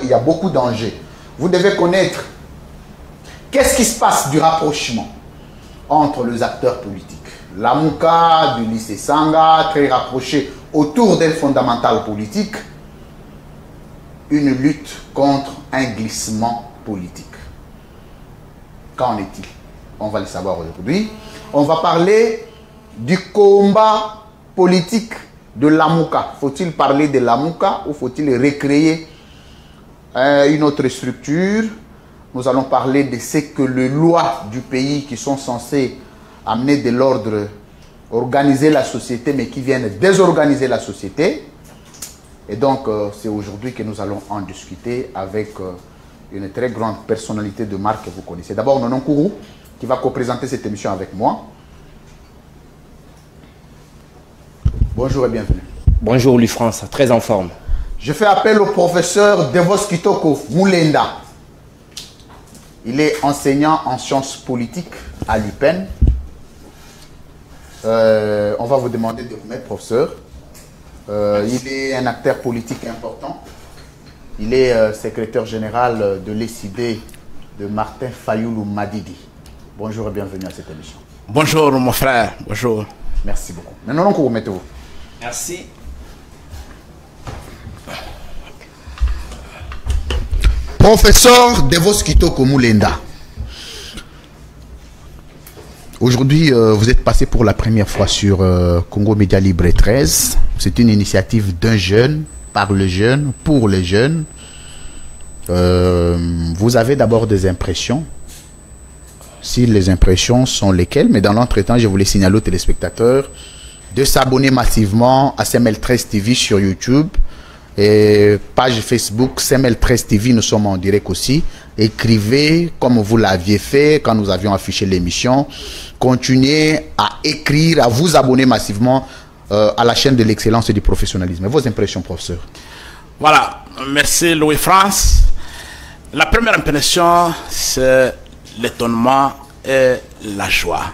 il y a beaucoup d'enjeux. Vous devez connaître qu'est-ce qui se passe du rapprochement entre les acteurs politiques. Lamuka, du lycée Sanga, très rapproché autour d'un fondamental politique, une lutte contre un glissement politique. Qu'en est-il? On va le savoir aujourd'hui. On va parler du combat politique de Lamuka. Faut-il parler de Lamuka ou faut-il recréer une autre structure? Nous allons parler de ce que les lois du pays qui sont censées amener de l'ordre, organiser la société, mais qui viennent désorganiser la société. Et donc, c'est aujourd'hui que nous allons en discuter avec une très grande personnalité de marque que vous connaissez. D'abord, Nonon Kourou, qui va co-présenter cette émission avec moi. Bonjour et bienvenue. Bonjour Louis France, très en forme. Je fais appel au professeur Devos Kitoko Moulenda. Il est enseignant en sciences politiques à l'UPEN. On va vous demander de vous mettre, professeur. Il est un acteur politique important. Il est secrétaire général de l'ECD de Martin Fayoulou Madidi. Bonjour et bienvenue à cette émission. Bonjour mon frère, bonjour. Merci beaucoup. Maintenant, vous mettez-vous. Merci. Professeur Devos Kitoko Moulenda. Aujourd'hui, vous êtes passé pour la première fois sur Congo Média Libre 13. C'est une initiative d'un jeune, par le jeune, pour les jeunes. Vous avez d'abord des impressions. Si les impressions sont lesquelles, mais dans l'entretemps, je voulais signaler aux téléspectateurs de s'abonner massivement à CML13 TV sur YouTube et page Facebook CML13 TV, nous sommes en direct aussi. Écrivez comme vous l'aviez fait quand nous avions affiché l'émission. Continuez à écrire, à vous abonner massivement à la chaîne de l'excellence et du professionnalisme. Vos impressions, professeur? Voilà, merci Louis France. La première impression, c'est l'étonnement et la joie.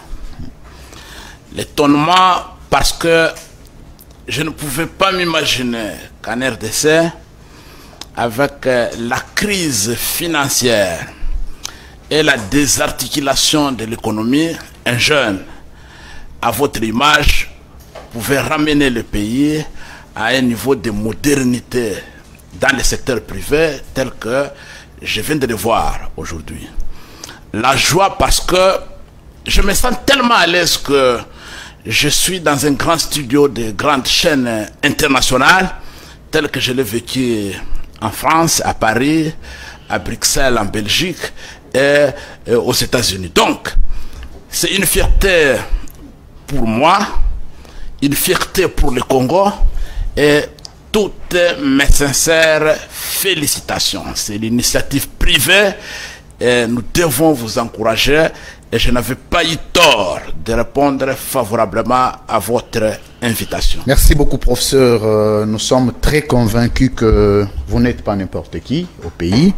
L'étonnement parce que je ne pouvais pas m'imaginer qu'en RDC, avec la crise financière et la désarticulation de l'économie, un jeune, à votre image, pouvait ramener le pays à un niveau de modernité dans le secteur privé tel que je viens de le voir aujourd'hui. La joie parce que je me sens tellement à l'aise que je suis dans un grand studio de grandes chaînes internationales tel que je l'ai vécu en France, à Paris, à Bruxelles, en Belgique et aux États-Unis. Donc, c'est une fierté pour moi, une fierté pour le Congo et toutes mes sincères félicitations. C'est l'initiative privée et nous devons vous encourager et je n'avais pas eu tort de répondre favorablement à votre invitation. Merci beaucoup, professeur. Nous sommes très convaincus que vous n'êtes pas n'importe qui au pays.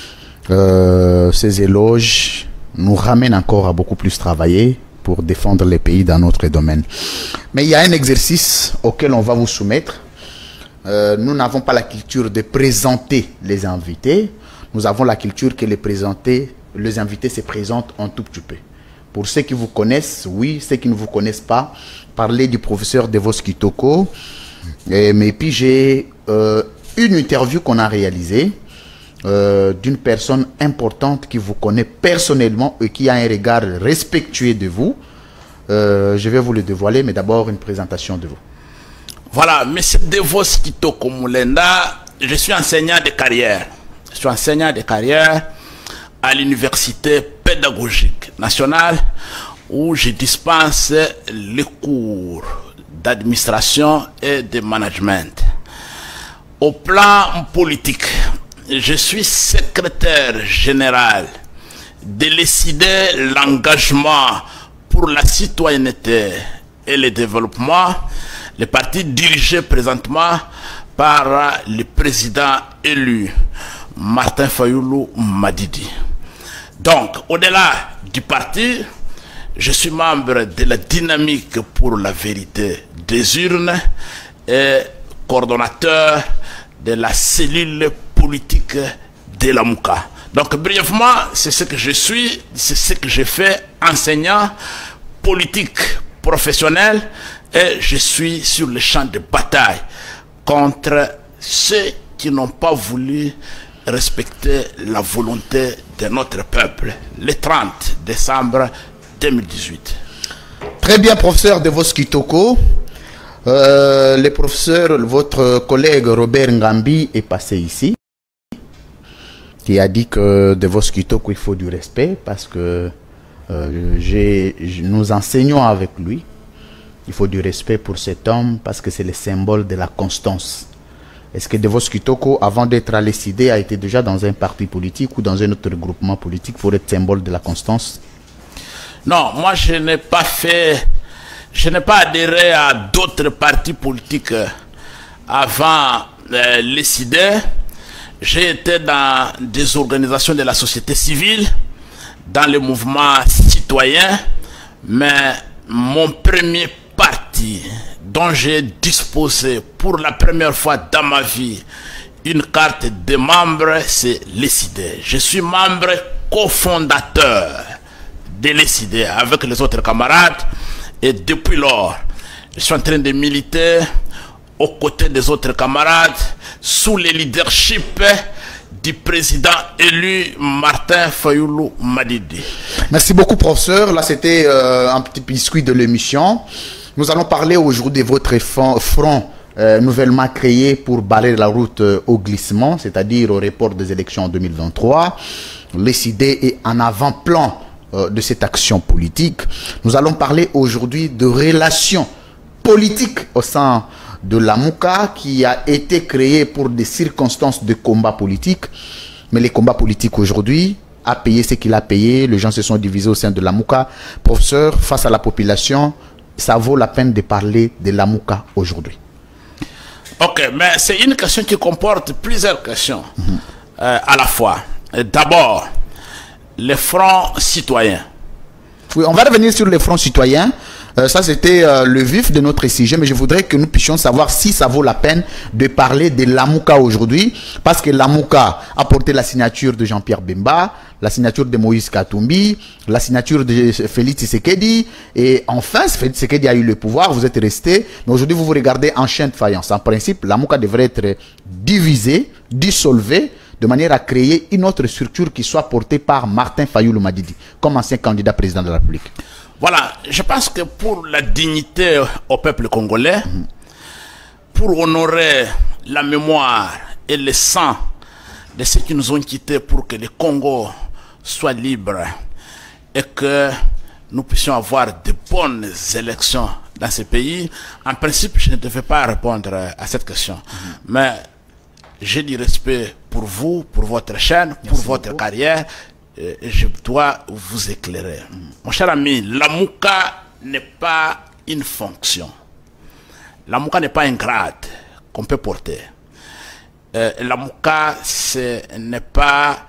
Ces éloges nous ramènent encore à beaucoup plus travailler pour défendre les pays dans notre domaine. Mais il y a un exercice auquel on va vous soumettre. Nous n'avons pas la culture de présenter les invités. Nous avons la culture que les invités se présentent un tout petit peu. Pour ceux qui vous connaissent, oui. Ceux qui ne vous connaissent pas, parlez du professeur Devos Kitoko. Mais puis j'ai une interview qu'on a réalisée d'une personne importante qui vous connaît personnellement et qui a un regard respectueux de vous. Je vais vous le dévoiler, mais d'abord une présentation de vous. Voilà, monsieur Devos Kitoko Moulenda, je suis enseignant de carrière. Je suis enseignant de carrière à l'université pédagogique nationale où je dispense les cours d'administration et de management. Au plan politique, je suis secrétaire général de l'ECD, l'engagement pour la citoyenneté et le développement, le parti dirigé présentement par le président élu Martin Fayoulou Madidi. Donc, au-delà du parti, je suis membre de la dynamique pour la vérité des urnes et coordonnateur de la cellule politique de Lamuka. Donc brièvement, c'est ce que je suis, c'est ce que j'ai fait, enseignant, politique professionnel, et je suis sur le champ de bataille contre ceux qui n'ont pas voulu respecter la volonté de notre peuple, le 30 décembre 2018. Très bien, professeur Devos Kitoko. Le professeur, votre collègue Robert Ngambi est passé ici, qui a dit que Devos Kitoko, il faut du respect parce que nous enseignons avec lui. Il faut du respect pour cet homme parce que c'est le symbole de la constance. Est-ce que Devos Kitoko, avant d'être à l'ECD, a été déjà dans un parti politique ou dans un autre groupement politique pour être symbole de la constance? Non, moi je n'ai pas fait, je n'ai pas adhéré à d'autres partis politiques avant l'ECD. J'ai été dans des organisations de la société civile, dans le mouvement citoyen, mais mon premier parti dont j'ai disposé pour la première fois dans ma vie une carte de membre, c'est l'ECD. Je suis membre cofondateur de l'ECD avec les autres camarades et depuis lors, je suis en train de militer aux côtés des autres camarades sous le leadership du président élu Martin Fayoulou Madidi. Merci beaucoup, professeur. Là, c'était un petit biscuit de l'émission. Nous allons parler aujourd'hui de votre front nouvellement créé pour balayer la route au glissement, c'est-à-dire au report des élections en 2023. L'ECD est en avant-plan de cette action politique. Nous allons parler aujourd'hui de relations politiques au sein de Lamuka qui a été créé pour des circonstances de combat politique. Mais les combats politiques aujourd'hui a payé ce qu'il a payé. Les gens se sont divisés au sein de Lamuka. Professeur, face à la population, ça vaut la peine de parler de Lamuka aujourd'hui. Ok, mais c'est une question qui comporte plusieurs questions à la fois. D'abord, les fronts citoyens. Oui, on va revenir sur les fronts citoyens. Ça, c'était le vif de notre sujet, mais je voudrais que nous puissions savoir si ça vaut la peine de parler de Lamuka aujourd'hui, parce que Lamuka a porté la signature de Jean-Pierre Bemba, la signature de Moïse Katumbi, la signature de Félix Tshisekedi, et enfin, Félix Tshisekedi a eu le pouvoir, vous êtes resté, mais aujourd'hui, vous vous regardez en chien de faïence. En principe, Lamuka devrait être divisé, dissolvé, de manière à créer une autre structure qui soit portée par Martin Fayoulou Madidi, comme ancien candidat président de la République. Voilà, je pense que pour la dignité au peuple congolais, pour honorer la mémoire et le sang de ceux qui nous ont quittés pour que le Congo soit libre et que nous puissions avoir de bonnes élections dans ce pays, en principe, je ne devais pas répondre à cette question. Mais j'ai du respect pour vous, pour votre chaîne, pour votre carrière. Je dois vous éclairer. Mon cher ami, Lamuka n'est pas une fonction. Lamuka n'est pas un grade qu'on peut porter. Lamuka, ce n'est pas,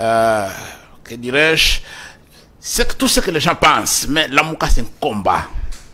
que dirais-je, c'est tout ce que les gens pensent, mais Lamuka c'est un combat.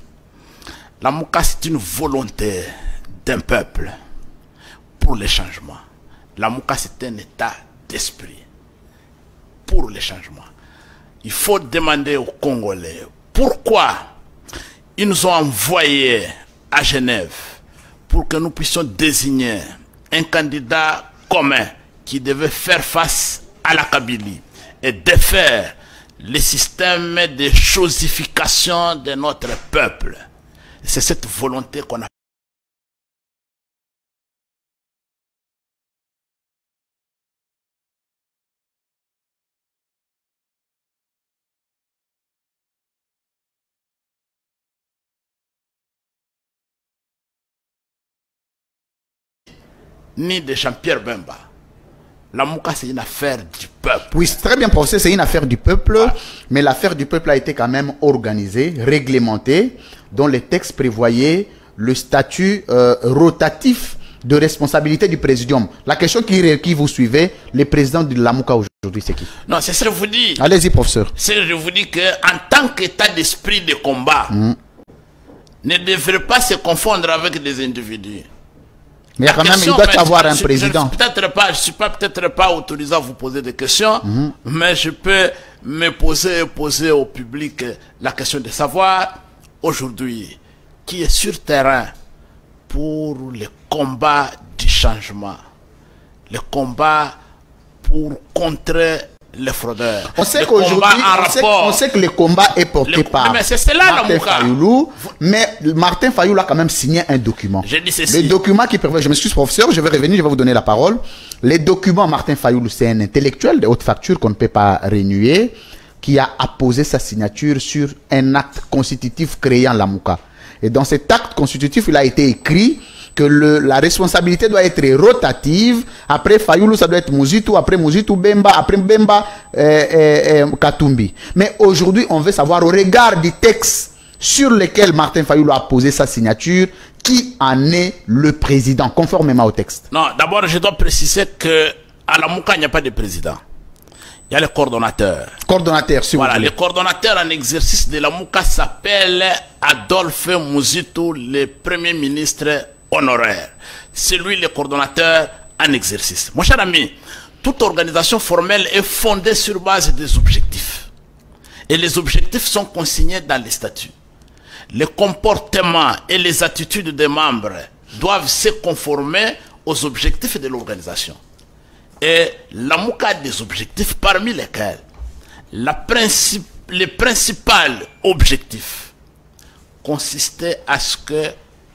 Lamuka c'est une volonté d'un peuple pour le changement. Lamuka c'est un état d'esprit pour le changement. Il faut demander aux Congolais pourquoi ils nous ont envoyés à Genève pour que nous puissions désigner un candidat commun qui devait faire face à la Kabylie et défaire le système de chosification de notre peuple. C'est cette volonté qu'on a. Ni de Jean-Pierre Bemba. Lamuka, c'est une affaire du peuple. Oui, c'est très bien pensé, c'est une affaire du peuple, voilà. Mais l'affaire du peuple a été quand même organisée, réglementée, dont les textes prévoyaient le statut rotatif de responsabilité du présidium. La question qui vous suivez, le président de Lamuka aujourd'hui, c'est qui? Non, c'est ce que je vous dis. Allez-y, professeur. C'est ce que je vous dis qu'en tant qu'état d'esprit de combat, ne devrait pas se confondre avec des individus. Mais il y a quand même, il doit y avoir un président. Je ne suis peut-être pas autorisé à vous poser des questions, mais je peux me poser au public la question de savoir aujourd'hui qui est sur terrain pour le combat du changement, le combat pour contrer les fraudeurs. On sait qu'aujourd'hui, on sait que le combat est porté par Martin Fayoulou, mais Martin Fayoulou a quand même signé un document. Le document qui prévoit, je m'excuse professeur, je vais revenir, je vais vous donner la parole. Les documents, Martin Fayoulou, c'est un intellectuel de haute facture qu'on ne peut pas renuer, qui a apposé sa signature sur un acte constitutif créant la Mouka. Et dans cet acte constitutif, il a été écrit que la responsabilité doit être rotative. Après Fayoulou, ça doit être Mouzitou, après Mouzitou, Bemba, après Bemba, Katumbi. Mais aujourd'hui, on veut savoir, au regard du texte sur lequel Martin Fayoulou a posé sa signature, qui en est le président, conformément au texte. Non, d'abord, je dois préciser qu'à la Mouka, il n'y a pas de président. Il y a le coordonnateur. Coordonnateur, si voilà, vous voulez. Le coordonnateur en exercice de la Mouka s'appelle Adolphe Mouzitou, le premier ministre honoraire. C'est lui le coordonnateur en exercice. Mon cher ami, toute organisation formelle est fondée sur base des objectifs. Et les objectifs sont consignés dans les statuts. Les comportements et les attitudes des membres doivent se conformer aux objectifs de l'organisation. Et la Mouka a des objectifs parmi lesquels le principal objectif consistait à ce que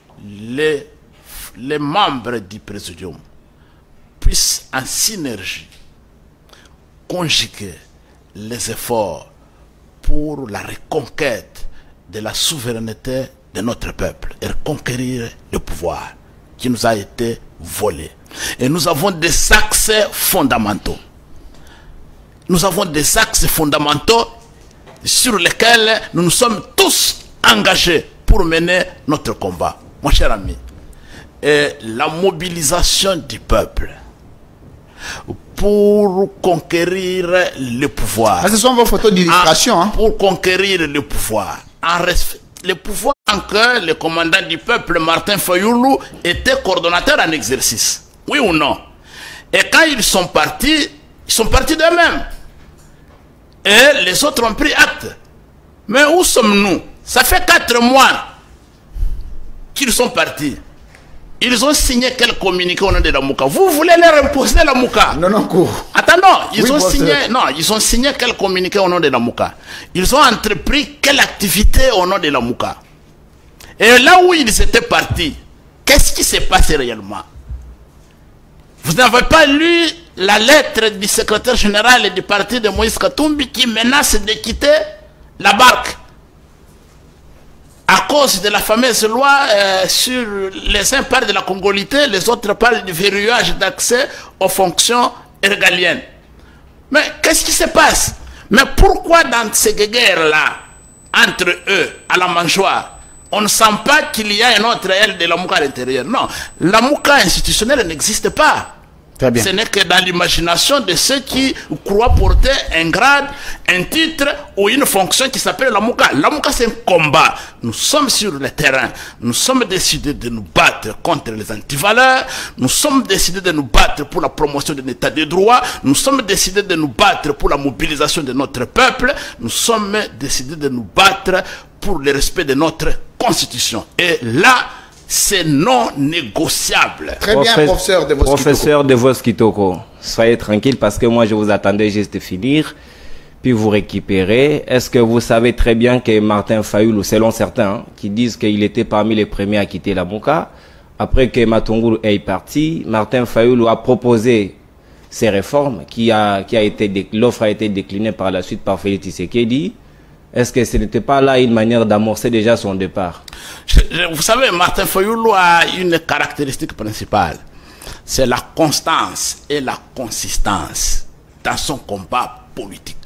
les membres du Présidium puissent en synergie conjuguer les efforts pour la reconquête de la souveraineté de notre peuple et reconquérir le pouvoir qui nous a été volé. Et nous avons des axes fondamentaux. Nous avons des axes fondamentaux sur lesquels nous nous sommes tous engagés pour mener notre combat. Mon cher ami, et la mobilisation du peuple pour conquérir le pouvoir. Ce sont vos photos d'illustration. Pour conquérir le pouvoir. Le pouvoir en que le commandant du peuple, Martin Fayoulou, était coordonnateur en exercice. Oui ou non? Et quand ils sont partis d'eux-mêmes. Et les autres ont pris acte. Mais où sommes-nous? Ça fait 4 mois qu'ils sont partis. Ils ont signé quel communiqué au nom de la Mouka? Vous voulez leur imposer la Mouka? Non, non, cours. Attends, ils ont signé quel communiqué au nom de la Mouka? Ils ont entrepris quelle activité au nom de la Mouka? Et là où ils étaient partis, qu'est-ce qui s'est passé réellement? Vous n'avez pas lu la lettre du secrétaire général du parti de Moïse Katumbi qui menace de quitter la barque à cause de la fameuse loi sur les uns parlent de la congolité, les autres parlent du verrouillage d'accès aux fonctions régaliennes. Mais qu'est-ce qui se passe? Mais pourquoi dans ces guerres-là, entre eux, à la mangeoire, on ne sent pas qu'il y a une autre aile de la Mouka à l'intérieur? Non, la Mouka institutionnelle n'existe pas. Très bien. Ce n'est que dans l'imagination de ceux qui croient porter un grade, un titre ou une fonction qui s'appelle la Mouka. La Mouka, c'est un combat. Nous sommes sur le terrain. Nous sommes décidés de nous battre contre les antivaleurs. Nous sommes décidés de nous battre pour la promotion de l'état de droit. Nous sommes décidés de nous battre pour la mobilisation de notre peuple. Nous sommes décidés de nous battre pour le respect de notre constitution. Et là, c'est non négociable. Très bien, professeur de Vos Kitoko. Professeur de Vos Kitoko, soyez tranquille parce que moi je vous attendais juste de finir, puis vous récupérer. Est-ce que vous savez très bien que Martin Fayoulou, selon certains, qui disent qu'il était parmi les premiers à quitter la Mouka, après que Matungulu est parti, Martin Fayoulou a proposé ces réformes, l'offre a été déclinée par la suite par Félix Tshisekedi. Est-ce que ce n'était pas là une manière d'amorcer déjà son départ? Vous savez, Martin Fayoulou a une caractéristique principale. C'est la constance et la consistance dans son combat politique.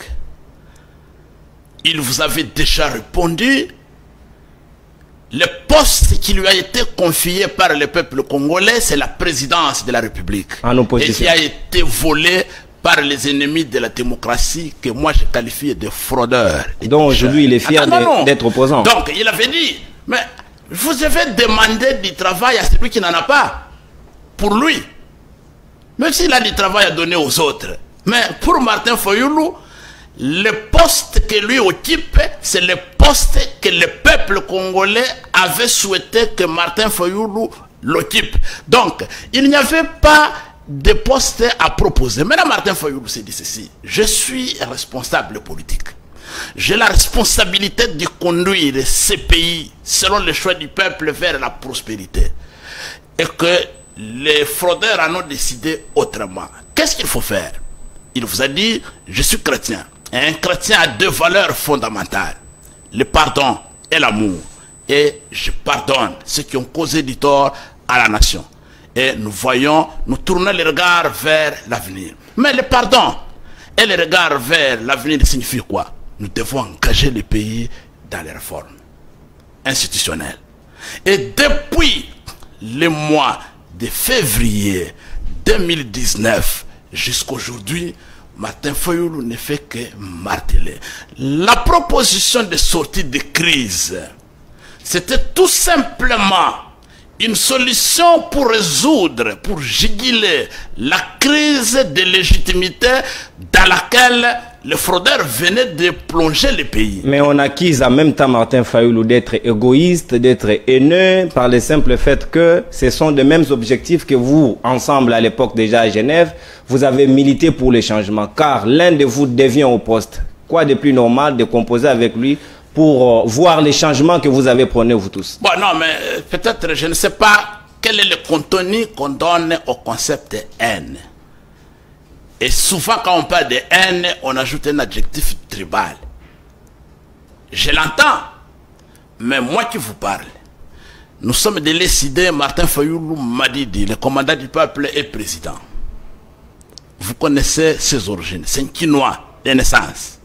Il vous avait déjà répondu. Le poste qui lui a été confié par le peuple congolais, c'est la présidence de la République. En opposition. Et qui a été volé par les ennemis de la démocratie que moi je qualifie de fraudeurs. Donc aujourd'hui il est fier d'être opposant. Donc il avait dit, mais vous devez demander du travail à celui qui n'en a pas. pour lui. Même s'il a du travail à donner aux autres. Mais pour Martin Fayoulou, le poste que lui occupe, c'est le poste que le peuple congolais avait souhaité que Martin Fayoulou l'occupe. Donc, il n'y avait pas de poste à proposer. Maintenant, Martin Fayoulou s'est dit ceci: je suis responsable politique. J'ai la responsabilité de conduire ce pays selon le choix du peuple vers la prospérité. Et que les fraudeurs en ont décidé autrement. Qu'est-ce qu'il faut faire? Il vous a dit: je suis chrétien. Et un chrétien a deux valeurs fondamentales: le pardon et l'amour. Et je pardonne ceux qui ont causé du tort à la nation. Et nous voyons, nous tournons les regards vers l'avenir. Mais le pardon et le regard vers l'avenir signifie quoi? Nous devons engager le pays dans les réformes institutionnelles. Et depuis le mois de février 2019 jusqu'aujourd'hui, Martin Fayoulou ne fait que marteler. La proposition de sortie de crise, c'était tout simplement une solution pour résoudre, pour juguler la crise de légitimité dans laquelle les fraudeurs venaient de plonger le pays. Mais on accuse en même temps Martin Fayoulou d'être égoïste, d'être haineux, par le simple fait que ce sont les mêmes objectifs que vous, ensemble à l'époque déjà à Genève, vous avez milité pour les changements. Car l'un de vous devient au poste. Quoi de plus normal de composer avec lui pour voir les changements que vous avez prônés vous tous? Bon, non, mais peut-être, je ne sais pas quel est le contenu qu'on donne au concept de haine. Et souvent, quand on parle de haine, on ajoute un adjectif tribal. Je l'entends, mais moi qui vous parle, nous sommes de l'ECD, Martin Fayoulou Madidi, le commandant du peuple et président. Vous connaissez ses origines, c'est un Quinois de naissance.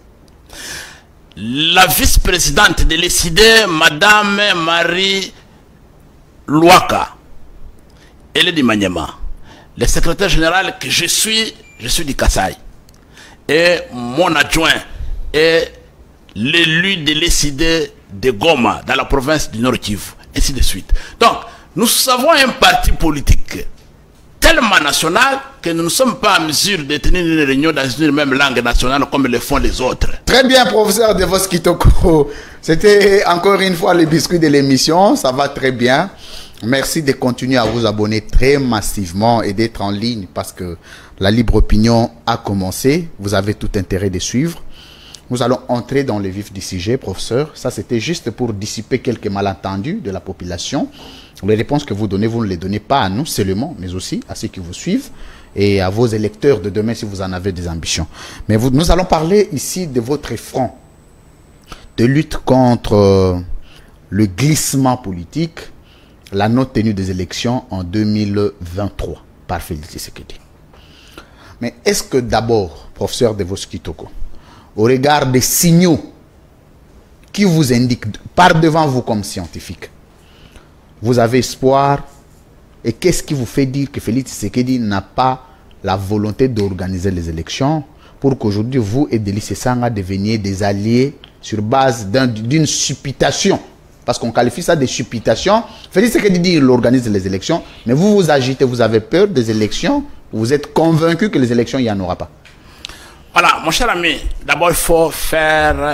La vice-présidente de l'ECD, Madame Marie Louaka, elle est du Maniema. Le secrétaire général que je suis du Kasaï. Et mon adjoint est l'élu de l'ECD de Goma, dans la province du Nord Kivu, ainsi de suite. Donc, nous avons un parti politique tellement national que nous ne sommes pas en mesure de tenir une réunion dans une même langue nationale comme le font les autres. Très bien, professeur Devos Kitoko. C'était encore une fois le biscuit de l'émission. Ça va très bien. Merci de continuer à vous abonner très massivement et d'être en ligne parce que la libre opinion a commencé. Vous avez tout intérêt de suivre. Nous allons entrer dans le vif du sujet, professeur. Ça, c'était juste pour dissiper quelques malentendus de la population. Les réponses que vous donnez, vous ne les donnez pas à nous seulement, mais aussi à ceux qui vous suivent et à vos électeurs de demain si vous en avez des ambitions. Mais nous allons parler ici de votre front de lutte contre le glissement politique, la non-tenue des élections en 2023 par Félix Tshisekedi. Mais est-ce que d'abord, professeur Devos Kitoko, au regard des signaux qui vous indiquent, par devant vous comme scientifique, vous avez espoir? Et qu'est-ce qui vous fait dire que Félix Tshisekedi n'a pas la volonté d'organiser les élections pour qu'aujourd'hui, vous et Délice Sanga deveniez des alliés sur base d'une supputation? Parce qu'on qualifie ça de supputation. Félix Tshisekedi dit qu'il organise les élections, mais vous vous agitez, vous avez peur des élections, vous êtes convaincu que les élections, il n'y en aura pas. Voilà, mon cher ami, d'abord il faut faire,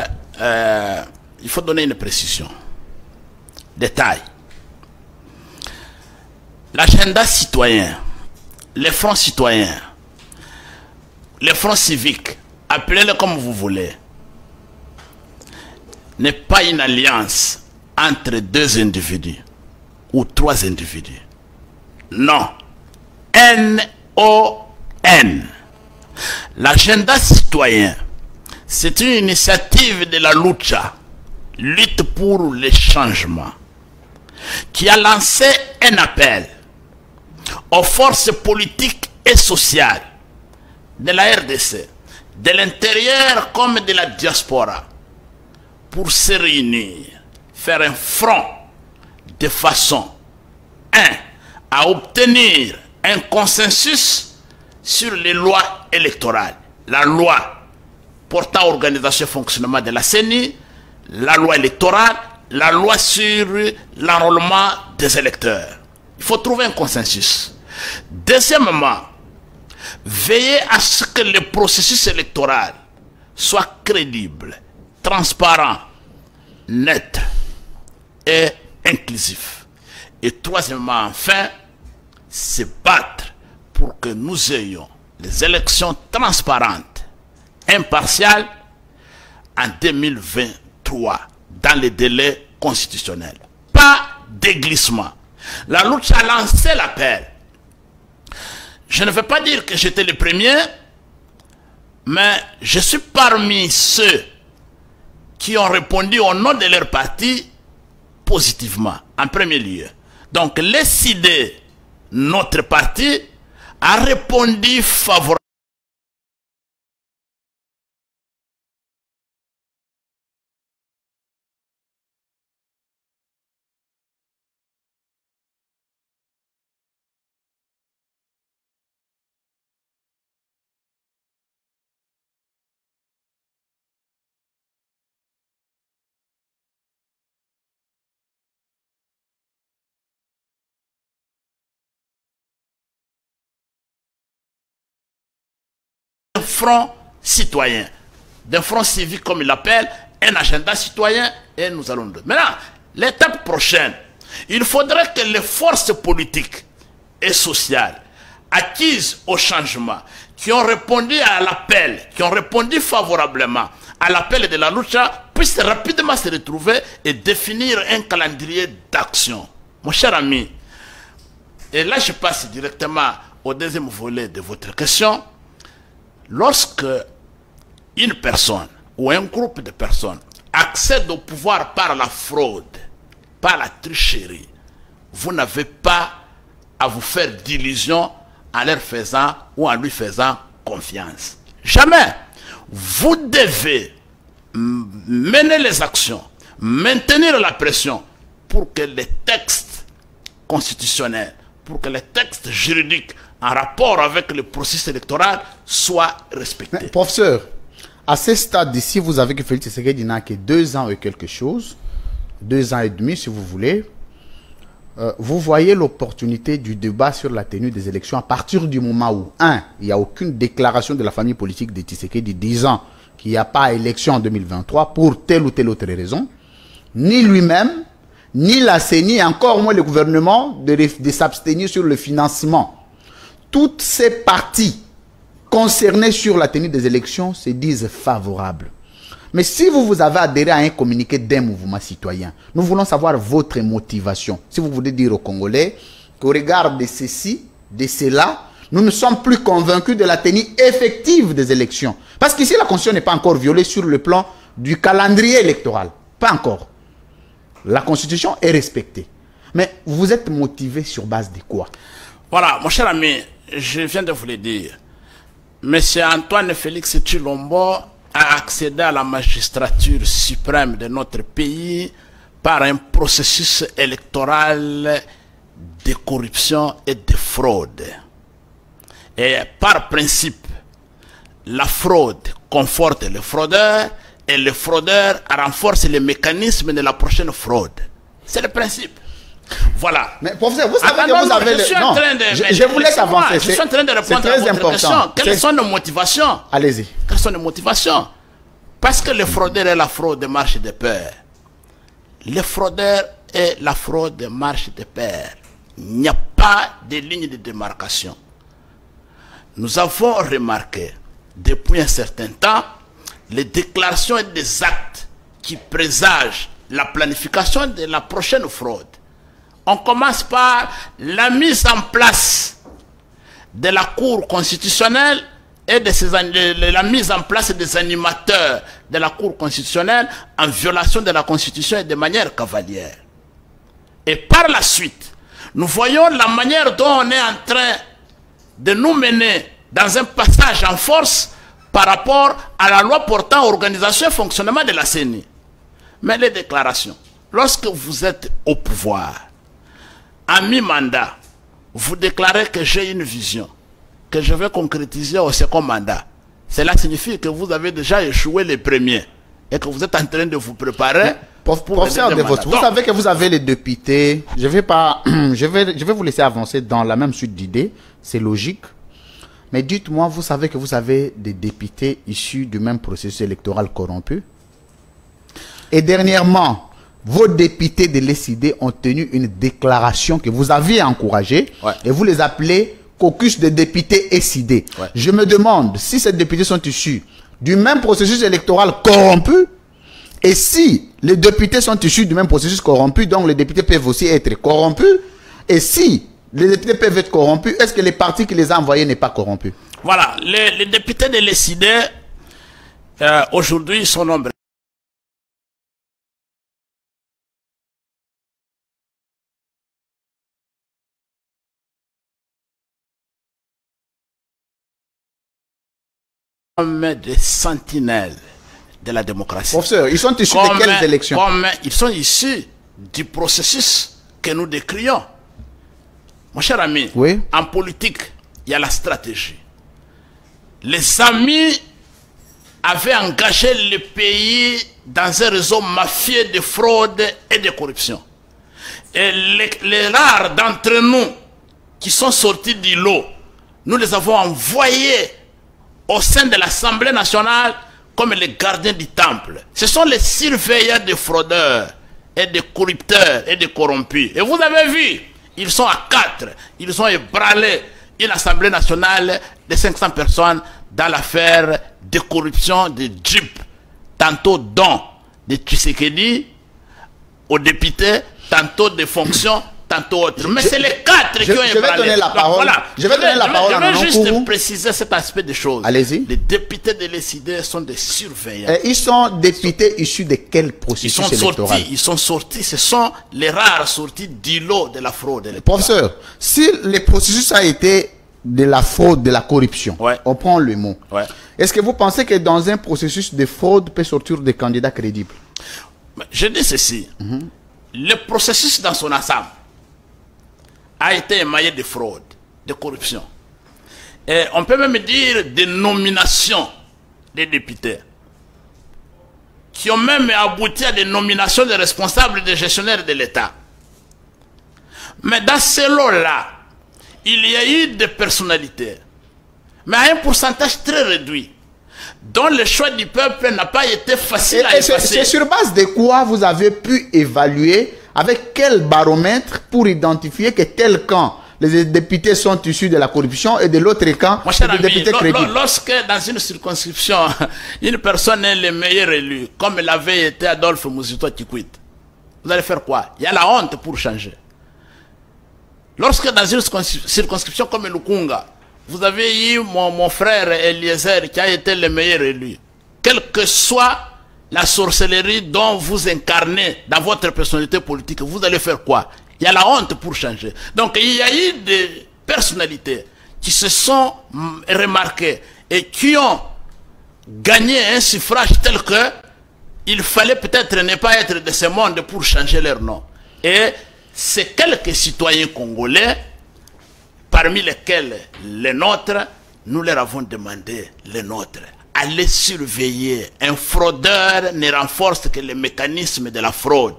il faut donner une précision. Détail. L'agenda citoyen, les fronts citoyens, les fronts civiques, appelez-le comme vous voulez, n'est pas une alliance entre deux individus ou trois individus. Non. N-O-N. L'agenda citoyen, c'est une initiative de la lucha, lutte pour le changement, qui a lancé un appel aux forces politiques et sociales de la RDC, de l'intérieur comme de la diaspora, pour se réunir, faire un front de façon, à obtenir un consensus sur les lois électorales, la loi portant organisation et fonctionnement de la CENI, la loi électorale, la loi sur l'enrôlement des électeurs. Il faut trouver un consensus. Deuxièmement, veillez à ce que le processus électoral soit crédible, transparent, neutre et inclusif. Et troisièmement, enfin, se battre pour que nous ayons les élections transparentes, impartiales, en 2023, dans les délais constitutionnels. Pas de glissement. La lutte a lancé l'appel. Je ne veux pas dire que j'étais le premier, mais je suis parmi ceux qui ont répondu au nom de leur parti positivement, en premier lieu. Donc, les CID, notre parti, a répondu favorablement. Front citoyen, d'un front civique comme il l'appelle, un agenda citoyen, et nous allons... Maintenant, l'étape prochaine, il faudrait que les forces politiques et sociales acquises au changement, qui ont répondu à l'appel, qui ont répondu favorablement à l'appel de la lucha, puissent rapidement se retrouver et définir un calendrier d'action. Mon cher ami, et là je passe directement au deuxième volet de votre question. Lorsque une personne ou un groupe de personnes accède au pouvoir par la fraude, par la tricherie, vous n'avez pas à vous faire d'illusions en leur faisant ou en lui faisant confiance. Jamais. Vous devez mener les actions, maintenir la pression pour que les textes constitutionnels, pour que les textes juridiques en rapport avec le processus électoral soient respectés. Mais, professeur, à ce stade d'ici, vous avez que Félix Tshisekedi n'a que 2 ans et quelque chose, 2 ans et demi si vous voulez. Vous voyez l'opportunité du débat sur la tenue des élections à partir du moment où, il n'y a aucune déclaration de la famille politique de Tshisekedi disant qu'il n'y a pas élection en 2023 pour telle ou telle autre raison, ni lui-même, ni la CENI, encore moins le gouvernement, de s'abstenir sur le financement. Toutes ces parties concernées sur la tenue des élections se disent favorables. Mais si vous avez adhéré à un communiqué d'un mouvement citoyen, nous voulons savoir votre motivation. Si vous voulez dire aux Congolais qu'au regard de ceci, de cela, nous ne sommes plus convaincus de la tenue effective des élections. Parce qu'ici, la Constitution n'est pas encore violée sur le plan du calendrier électoral. Pas encore. La Constitution est respectée. Mais vous êtes motivé sur base de quoi? Voilà, mon cher ami, je viens de vous le dire. Monsieur Antoine Félix Tshilombo a accédé à la magistrature suprême de notre pays par un processus électoral de corruption et de fraude. Et par principe, la fraude conforte les fraudeurs et les fraudeurs renforcent les mécanismes de la prochaine fraude. C'est le principe. Voilà. Mais professeur, vous savez que vous avez... Je vous laisse avancer. Je suis en train de répondre à votre question. Quelles sont nos motivations? Allez-y. Quelles sont nos motivations? Parce que les fraudeurs et la fraude marchent de pair. Les fraudeurs et la fraude marchent de pair. Il n'y a pas de ligne de démarcation. Nous avons remarqué, depuis un certain temps, les déclarations et des actes qui présagent la planification de la prochaine fraude. On commence par la mise en place de la Cour constitutionnelle et de la mise en place des animateurs de la Cour constitutionnelle en violation de la Constitution et de manière cavalière. Et par la suite, nous voyons la manière dont on est en train de nous mener dans un passage en force par rapport à la loi portant organisation et fonctionnement de la CENI. Mais les déclarations, lorsque vous êtes au pouvoir, à mi-mandat, vous déclarez que j'ai une vision, que je vais concrétiser au second mandat. Cela signifie que vous avez déjà échoué les premiers et que vous êtes en train de vous préparer Professeur Devos, vous savez que vous avez les députés. Je vais vous laisser avancer dans la même suite d'idées. C'est logique. Mais dites-moi, vous savez que vous avez des députés issus du même processus électoral corrompu. Et dernièrement, vos députés de l'ESID ont tenu une déclaration que vous aviez encouragée. Ouais. Et vous les appelez caucus de députés ESID. Ouais. Je me demande si ces députés sont issus du même processus électoral corrompu. Et si les députés sont issus du même processus corrompu, donc les députés peuvent aussi être corrompus. Et si les députés peuvent être corrompus, est-ce que les partis qui les ont envoyés n'est pas corrompu? Voilà, les députés de l'ESID, aujourd'hui, sont nombreux. Comme des sentinelles de la démocratie. Professeur, ils sont issus de quelles élections? Ils sont issus du processus que nous décrions. Mon cher ami, oui. En politique, il y a la stratégie. Les amis avaient engagé le pays dans un réseau mafieux de fraude et de corruption. Et les rares d'entre nous qui sont sortis du lot, nous les avons envoyés au sein de l'Assemblée nationale comme les gardiens du temple. Ce sont les surveilleurs des fraudeurs et des corrupteurs et des corrompus. Et vous avez vu, ils sont à 4. Ils ont ébranlé une Assemblée nationale de 500 personnes dans l'affaire de corruption de Jeep. Tantôt don de Tshisekedi aux députés, tantôt des fonctions, tantôt autres. Mais c'est les 4 qui ont ébranlé. Je vais donner la parole. Voilà. Je vais juste préciser cet aspect des choses. Allez-y. Les députés de l'ESID sont des surveillants. Et ils sont députés issus de quel processus électoral? Ils sont sortis, ce sont les rares sortis du lot de la fraude électorale. Professeur, si le processus a été de la fraude, de la corruption, ouais. On prend le mot. Ouais. Est-ce que vous pensez que dans un processus de fraude peut sortir des candidats crédibles? Je dis ceci. Le processus dans son ensemble a été émaillé de fraude, de corruption. Et on peut même dire de nominations des députés qui ont même abouti à des nominations de responsables, de gestionnaires de l'État. Mais dans ce lot-là, il y a eu des personnalités, mais à un pourcentage très réduit, dont le choix du peuple n'a pas été facile à effacer. C'est sur base de quoi vous avez pu évaluer, avec quel baromètre, pour identifier que tel camp, les députés sont issus de la corruption et de l'autre camp, les députés crédibles? Lorsque dans une circonscription, une personne est le meilleur élu, comme l'avait été Adolphe Muzito Kikwit, vous allez faire quoi? Il y a la honte pour changer. Lorsque dans une circonscription comme Lukunga, vous avez eu mon frère Eliezer qui a été le meilleur élu, quelle que soit la sorcellerie dont vous incarnez dans votre personnalité politique, vous allez faire quoi? Il y a la honte pour changer. Donc il y a eu des personnalités qui se sont remarquées et qui ont gagné un suffrage tel que il fallait peut-être ne pas être de ce monde pour changer leur nom. Et c'est quelques citoyens congolais, parmi lesquels les nôtres, nous leur avons demandé les nôtres. Allez surveiller. Un fraudeur ne renforce que les mécanismes de la fraude.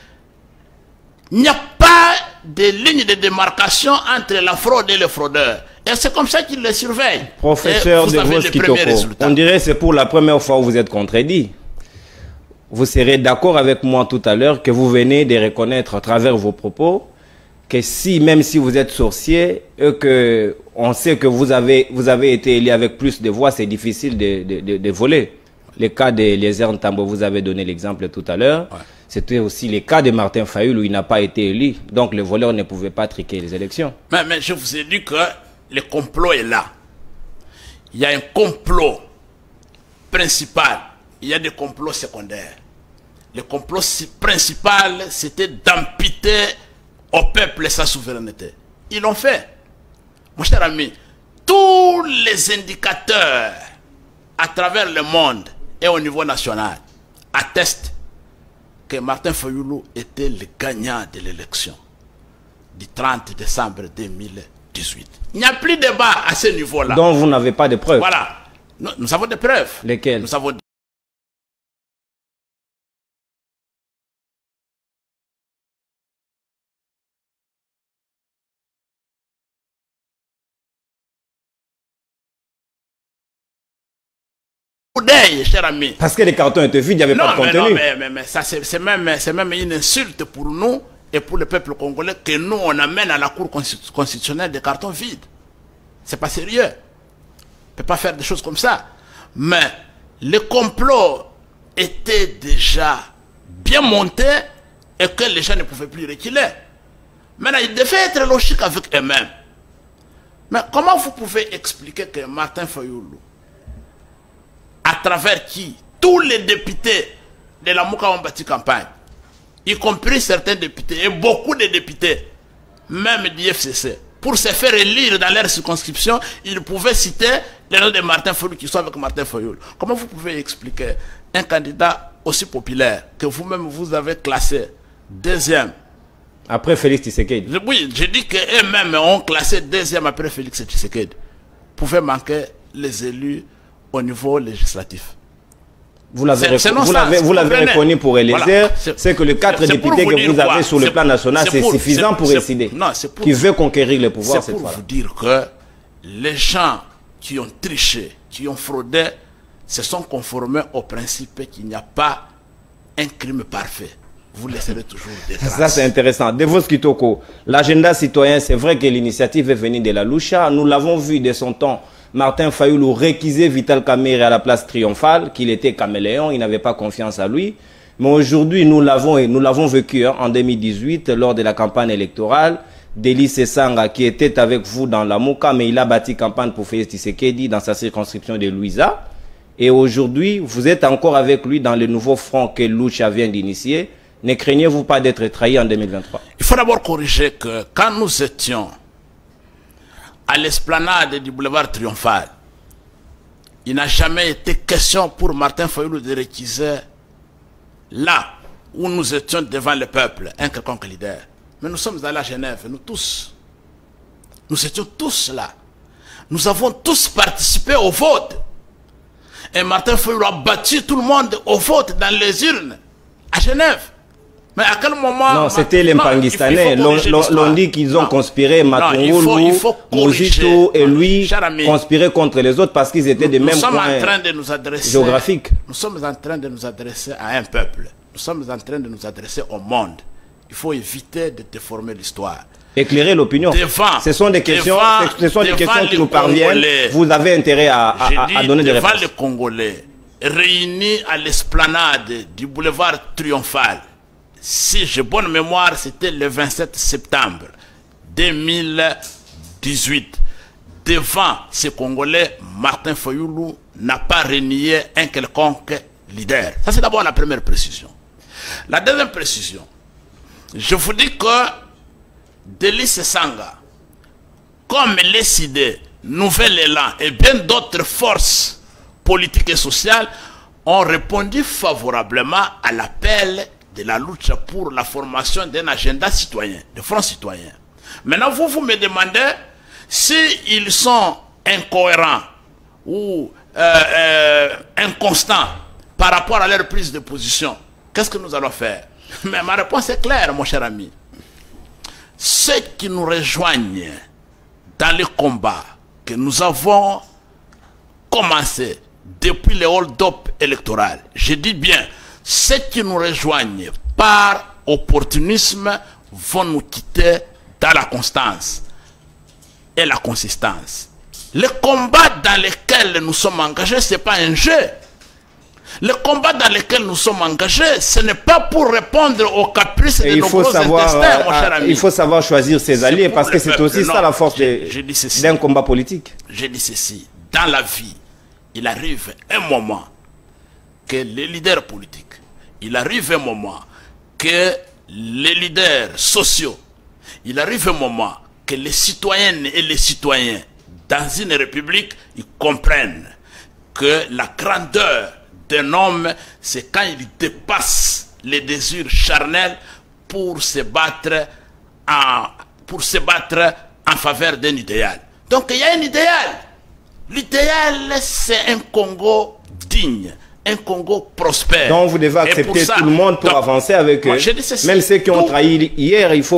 Il n'y a pas de ligne de démarcation entre la fraude et le fraudeur. Et c'est comme ça qu'ils les surveillent. Professeur Devos Kitoko, on dirait que c'est pour la première fois où vous êtes contredit. Vous serez d'accord avec moi tout à l'heure que vous venez de reconnaître à travers vos propos que si, même si vous êtes sorcier, et que on sait que vous avez été élu avec plus de voix, c'est difficile de voler. Le cas d'Eliezer Ntambo, vous avez donné l'exemple tout à l'heure. Ouais. C'était aussi le cas de Martin Fayulu où il n'a pas été élu. Donc le voleur ne pouvait pas triquer les élections. Mais je vous ai dit que le complot est là. Il y a un complot principal. Il y a des complots secondaires. Le complot principal, c'était d'amputer au peuple sa souveraineté. Ils l'ont fait. Mon cher ami, tous les indicateurs à travers le monde et au niveau national attestent que Martin Fayulu était le gagnant de l'élection du 30 décembre 2018. Il n'y a plus de débat à ce niveau-là. Donc vous n'avez pas de preuves? Voilà. Nous avons des preuves. Lesquelles? Nous avons cher ami. Parce que les cartons étaient vides, il n'y avait pas de contenu. Non, mais ça, c'est même une insulte pour nous et pour le peuple congolais que nous, on amène à la Cour constitutionnelle des cartons vides. C'est pas sérieux. On ne peut pas faire des choses comme ça. Mais le complot était déjà bien monté et que les gens ne pouvaient plus reculer. Maintenant, ils devaient être logiques avec eux-mêmes. Mais comment vous pouvez expliquer que Martin Fayoulou, à travers qui tous les députés de la Mouka ont bâti campagne, y compris certains députés et beaucoup de députés, même du FCC, pour se faire élire dans leur circonscription, ils pouvaient citer le nom de Martin Fayoulou qui sont avec Martin Fayoulou. Comment vous pouvez expliquer un candidat aussi populaire que vous-même vous avez classé deuxième après Félix Tshisekedi? Oui, je dis qu'eux-mêmes ont classé deuxième après Félix Tshisekedi. Pouvait manquer les élus au niveau législatif. Vous l'avez reconnu pour Eliezer, voilà. C'est que les 4 députés que vous avez sur le plan national, c'est suffisant pour décider. Qui veut conquérir le pouvoir cette fois-là. C'est pour vous dire que les gens qui ont triché, qui ont fraudé, se sont conformés au principe qu'il n'y a pas un crime parfait. Vous laisserez toujours des traces. Ça, c'est intéressant. Devos Kitoko, l'agenda citoyen, c'est vrai que l'initiative est venue de la Lucha. Nous l'avons vu de son temps. Martin Fayoulou réquisait Vital Kamerhe à la place triomphale, qu'il était caméléon, il n'avait pas confiance à lui. Mais aujourd'hui, nous l'avons vécu en 2018, lors de la campagne électorale. Delis Sesanga, qui était avec vous dans la Mouka, mais il a bâti campagne pour Félix Tshisekedi dans sa circonscription de Louisa. Et aujourd'hui, vous êtes encore avec lui dans le nouveau front que Lucha vient d'initier. Ne craignez-vous pas d'être trahi en 2023? Il faut d'abord corriger que quand nous étions à l'esplanade du boulevard Triomphal, il n'a jamais été question pour Martin Fayoulou de réquiser là où nous étions devant le peuple, un quelconque leader. Mais nous sommes allés à Genève, nous tous. Nous étions tous là. Nous avons tous participé au vote. Et Martin Fayoulou a battu tout le monde au vote dans les urnes à Genève. Mais à quel moment... Non, c'était les Pangistanais. L'on dit qu'ils ont conspiré, Matungulu, Mojito et lui, conspiré contre les autres parce qu'ils étaient des mêmes points géographiques. Nous sommes en train de nous adresser à un peuple. Nous sommes en train de nous adresser au monde. Il faut éviter de déformer l'histoire. Éclairer l'opinion. Ce sont des questions, qui nous parviennent. Vous avez intérêt à donner des réponses. Devant les Congolais, réunis à l'esplanade du boulevard Triomphal, si j'ai bonne mémoire, c'était le 27 septembre 2018. Devant ces Congolais, Martin Fayoulou n'a pas renié un quelconque leader. Ça, c'est d'abord la première précision. La deuxième précision, je vous dis que Delis Sesanga, comme les idées, Nouvel Élan et bien d'autres forces politiques et sociales ont répondu favorablement à l'appel de la lutte pour la formation d'un agenda citoyen, de front citoyen. Maintenant, vous me demandez s'ils sont incohérents ou inconstants par rapport à leur prise de position. Qu'est-ce que nous allons faire? Mais ma réponse est claire, mon cher ami. Ceux qui nous rejoignent dans le combat que nous avons commencé depuis le hold-up électoral, je dis bien, ceux qui nous rejoignent par opportunisme vont nous quitter dans la constance et la consistance. Le combat dans lequel nous sommes engagés, ce n'est pas un jeu. Le combat dans lequel nous sommes engagés, ce n'est pas pour répondre aux caprices de nos gros intestins, mon cher ami. Il faut savoir choisir ses alliés, parce que c'est aussi ça la force d'un combat politique. Je dis ceci, dans la vie, il arrive un moment que les leaders politiques, il arrive un moment que les leaders sociaux, il arrive un moment que les citoyennes et les citoyens dans une république, ils comprennent que la grandeur d'un homme, c'est quand il dépasse les désirs charnels pour se battre en faveur d'un idéal. Donc il y a un idéal. L'idéal, c'est un Congo digne, un Congo prospère. Donc vous devez accepter tout le monde pour avancer avec eux. Même ceux qui ont trahi hier, il faut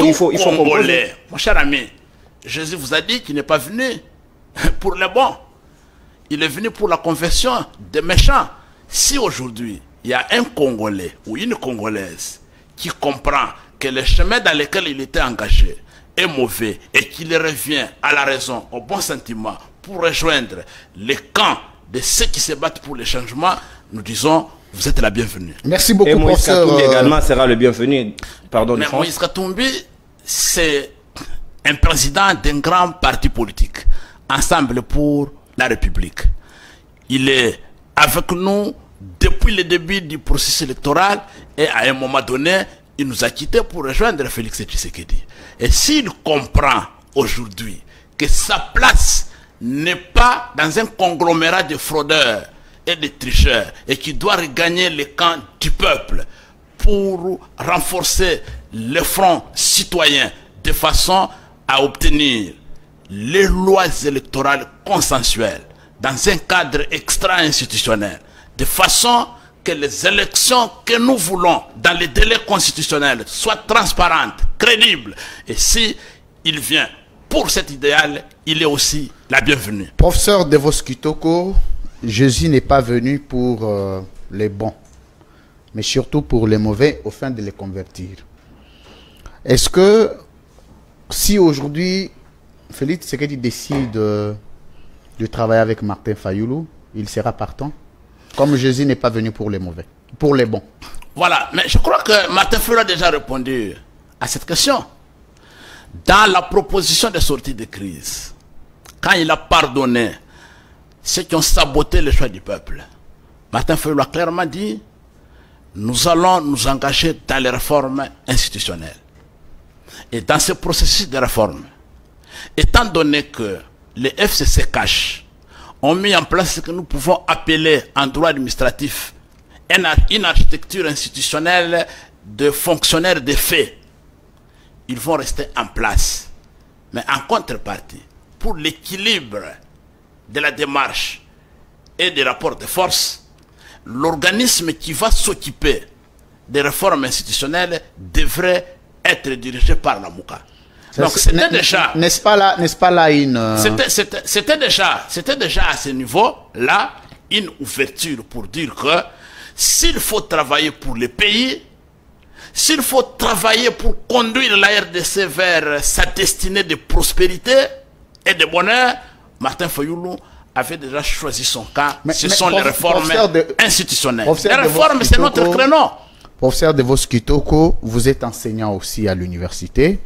composer. Mon cher ami, Jésus vous a dit qu'il n'est pas venu pour le bon. il est venu pour la conversion des méchants. Si aujourd'hui, il y a un Congolais ou une Congolaise qui comprend que le chemin dans lequel il était engagé est mauvais et qu'il revient à la raison, au bon sentiment, pour rejoindre les camps de ceux qui se battent pour le changement, nous disons, vous êtes la bienvenue. Merci beaucoup, et Moïse professeur. Katumbi également sera le bienvenu. Pardon, mais Moïse Katumbi, c'est un président d'un grand parti politique, Ensemble pour la République. Il est avec nous depuis le début du processus électoral et à un moment donné, il nous a quittés pour rejoindre Félix Tshisekedi. Et s'il comprend aujourd'hui que sa place n'est pas dans un conglomérat de fraudeurs et de tricheurs et qu'il doit regagner le camp du peuple pour renforcer le front citoyen de façon à obtenir les lois électorales consensuelles dans un cadre extra-institutionnel, de façon que les élections que nous voulons dans les délais constitutionnels soient transparentes, crédibles. Et si il vient pour cet idéal, il est aussi la bienvenue. Professeur Devos Kitoko, Jésus n'est pas venu pour les bons, mais surtout pour les mauvais, au fin de les convertir. Est-ce que si aujourd'hui Félix Tshisekedi décide de travailler avec Martin Fayulu, il sera partant? Comme Jésus n'est pas venu pour les mauvais, pour les bons. Voilà, mais je crois que Martin Fayulu a déjà répondu à cette question. Dans la proposition de sortie de crise, quand il a pardonné ceux qui ont saboté le choix du peuple, Martin Fayulu a clairement dit, nous allons nous engager dans les réformes institutionnelles. Et dans ce processus de réforme, étant donné que les FCC cash ont mis en place ce que nous pouvons appeler en droit administratif une architecture institutionnelle de fonctionnaires de fait, ils vont rester en place. Mais en contrepartie, pour l'équilibre de la démarche et des rapports de force, l'organisme qui va s'occuper des réformes institutionnelles devrait être dirigé par la MOUCA. Donc c'était déjà... N'est-ce pas là une... C'était déjà à ce niveau-là une ouverture pour dire que s'il faut travailler pour le pays, s'il faut travailler pour conduire la RDC vers sa destinée de prospérité et de bonheur, Martin Fayulu avait déjà choisi son cas. Ce sont les réformes institutionnelles. Les réformes, c'est notre créneau. Professeur Devos Kitoko, vous êtes enseignant aussi à l'université.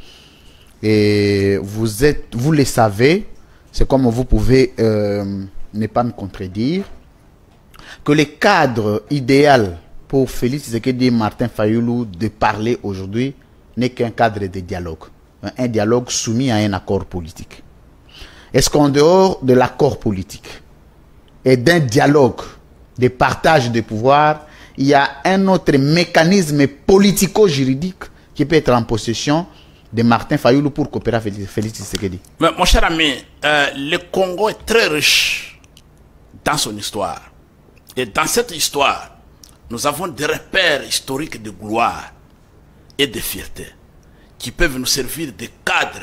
Et vous le savez, c'est comme vous pouvez ne pas me contredire, que le cadre idéal pour Félix Tshisekedi et Martin Fayulu de parler aujourd'hui n'est qu'un cadre de dialogue. Un dialogue soumis à un accord politique. Est-ce qu'en dehors de l'accord politique et d'un dialogue de partage de pouvoir, il y a un autre mécanisme politico-juridique qui peut être en possession de Martin Fayulu pour coopérer avec Félix Tshisekedi? Mais mon cher ami, le Congo est très riche dans son histoire. Et dans cette histoire, nous avons des repères historiques de gloire et de fierté qui peuvent nous servir de cadres,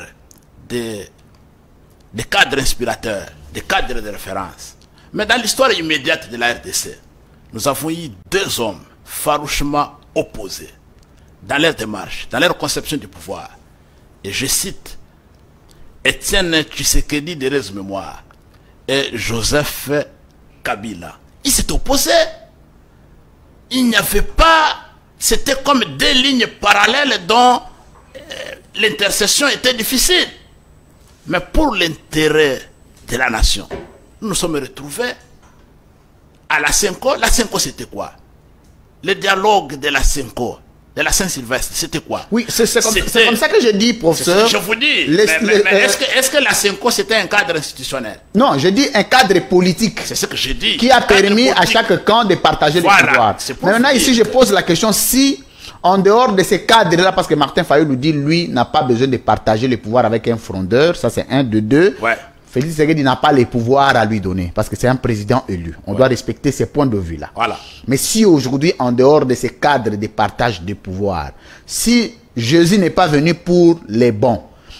des cadres inspirateurs, des cadres de référence. Mais dans l'histoire immédiate de la RDC, nous avons eu deux hommes farouchement opposés dans leur démarche, dans leur conception du pouvoir. Et je cite Étienne Tshisekedi de Rez Mémoire et Joseph Kabila. Ils s'étaient opposés. Il n'y avait pas... C'était comme deux lignes parallèles dont l'intercession était difficile. Mais pour l'intérêt de la nation, nous nous sommes retrouvés à la Senko. La Senko, c'était quoi? Le dialogue de la Senko, de la Saint-Sylvestre, c'était quoi? Oui, c'est comme ça que je dis, professeur. Je vous dis, est-ce que la Senko, c'était un cadre institutionnel? Non, je dis un cadre politique. C'est ce que j'ai dit. Qui a permis à chaque camp de partager le pouvoir. Maintenant, ici, je pose la question, si, en dehors de ces cadres-là, parce que Martin Fayulu dit, lui, n'a pas besoin de partager le pouvoir avec un frondeur, ça c'est un de deux. Ouais. Félix Tshisekedi n'a pas les pouvoirs à lui donner, parce que c'est un président élu. On doit respecter ces points de vue-là. Voilà. Mais si aujourd'hui, en dehors de ces cadres de partage de pouvoir, si Jésus n'est pas venu pour les bons,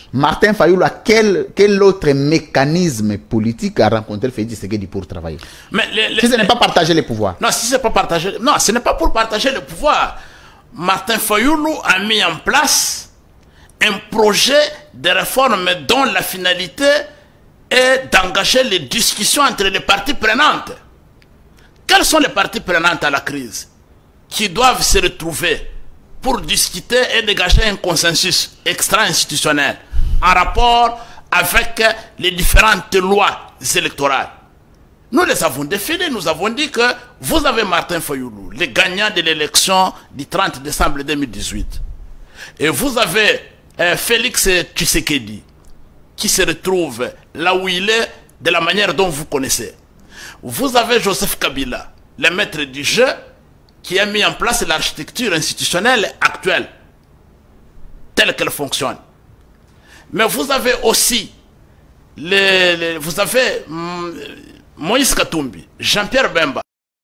Martin Fayoulou, quel autre mécanisme politique a rencontré Félix Tshisekedi pour travailler? Mais si ce n'est pas partager les pouvoirs. Non, si c'est pas partager. Non, ce n'est pas pour partager le pouvoir. Martin Fayoulou a mis en place un projet de réforme dont la finalité est d'engager les discussions entre les parties prenantes. Quelles sont les parties prenantes à la crise qui doivent se retrouver pour discuter et dégager un consensus extra-institutionnel en rapport avec les différentes lois électorales? Nous les avons définies, nous avons dit que vous avez Martin Fayoulou, le gagnant de l'élection du 30 décembre 2018. Et vous avez Félix Tshisekedi, qui se retrouve là où il est, de la manière dont vous connaissez. Vous avez Joseph Kabila, le maître du jeu, qui a mis en place l'architecture institutionnelle actuelle, telle qu'elle fonctionne. Mais vous avez aussi, vous avez Moïse Katumbi, Jean-Pierre Bemba.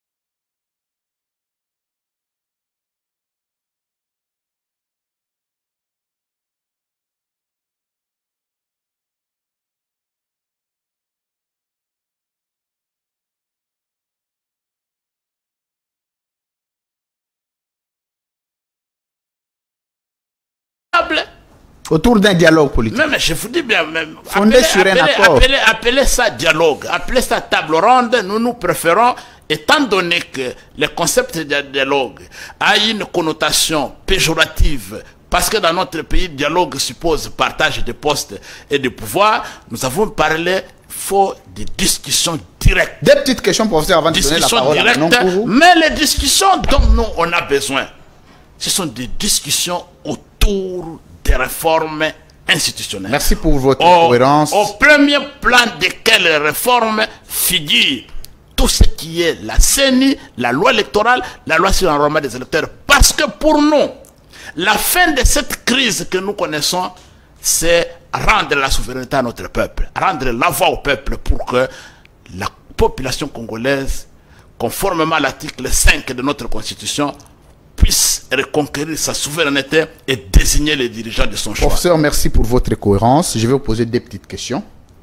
Autour d'un dialogue politique. Mais je vous dis bien, même, fondé sur un accord. Appelez ça dialogue, appelez ça table ronde. Nous préférons, étant donné que le concept de dialogue a une connotation péjorative, parce que dans notre pays, dialogue suppose partage de postes et de pouvoir, nous avons parlé, faut des discussions directes. Des petites questions, professeur, avant de donner la parole à Nonkourou. Mais les discussions dont nous, on a besoin, ce sont des discussions autour des réformes institutionnelles. Merci pour votre cohérence. Au premier plan desquelles réformes figure tout ce qui est la CENI, la loi électorale, la loi sur l'enrôlement des électeurs. Parce que pour nous, la fin de cette crise que nous connaissons, c'est rendre la souveraineté à notre peuple, rendre la voix au peuple pour que la population congolaise, conformément à l'article 5 de notre Constitution, puisse reconquérir sa souveraineté et désigner les dirigeants de son choix. Professeur, merci pour votre cohérence. Je vais vous poser des petites questions.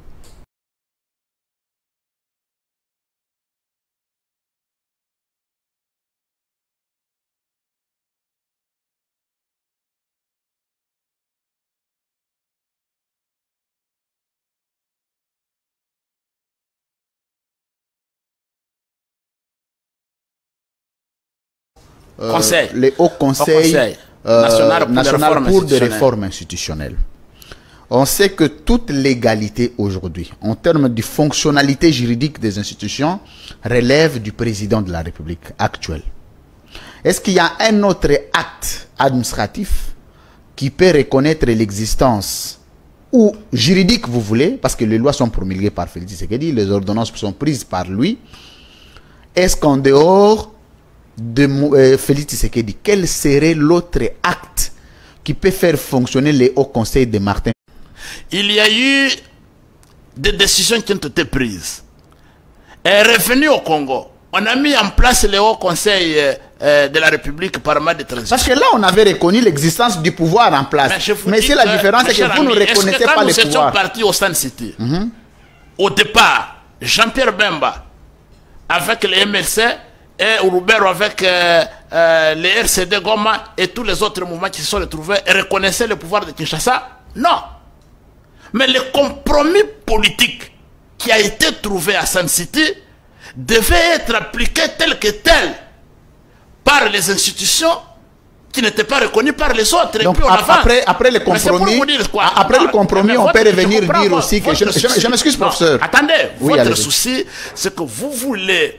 Les hauts conseils national pour des réformes institutionnelles. On sait que toute l'égalité aujourd'hui, en termes de fonctionnalité juridique des institutions, relève du président de la République actuelle. Est-ce qu'il y a un autre acte administratif qui peut reconnaître l'existence, ou juridique vous voulez, parce que les lois sont promulguées par Félix Tshisekedi, les ordonnances sont prises par lui. Est-ce qu'en dehors de Félix Tshisekedi, quel serait l'autre acte qui peut faire fonctionner les hauts conseils de Martin? Il y a eu des décisions qui ont été prises. Et revenu au Congo, on a mis en place les hauts conseils de la République par ma de transition. Parce que là, on avait reconnu l'existence du pouvoir en place. Mais c'est la différence, c'est que vous ne reconnaissez pas le pouvoir. Nous étions partis au Stand City. Au départ, Jean-Pierre Bemba, avec les MLC, et Urubero avec les RCD Goma et tous les autres mouvements qui se sont retrouvés, reconnaissaient le pouvoir de Kinshasa? Non. Mais le compromis politique qui a été trouvé à Sun City devait être appliqué tel que tel par les institutions qui n'étaient pas reconnues par les autres. Donc, et puis après le compromis, on peut revenir dire aussi que... Je m'excuse, professeur. Attendez, votre souci, c'est que vous voulez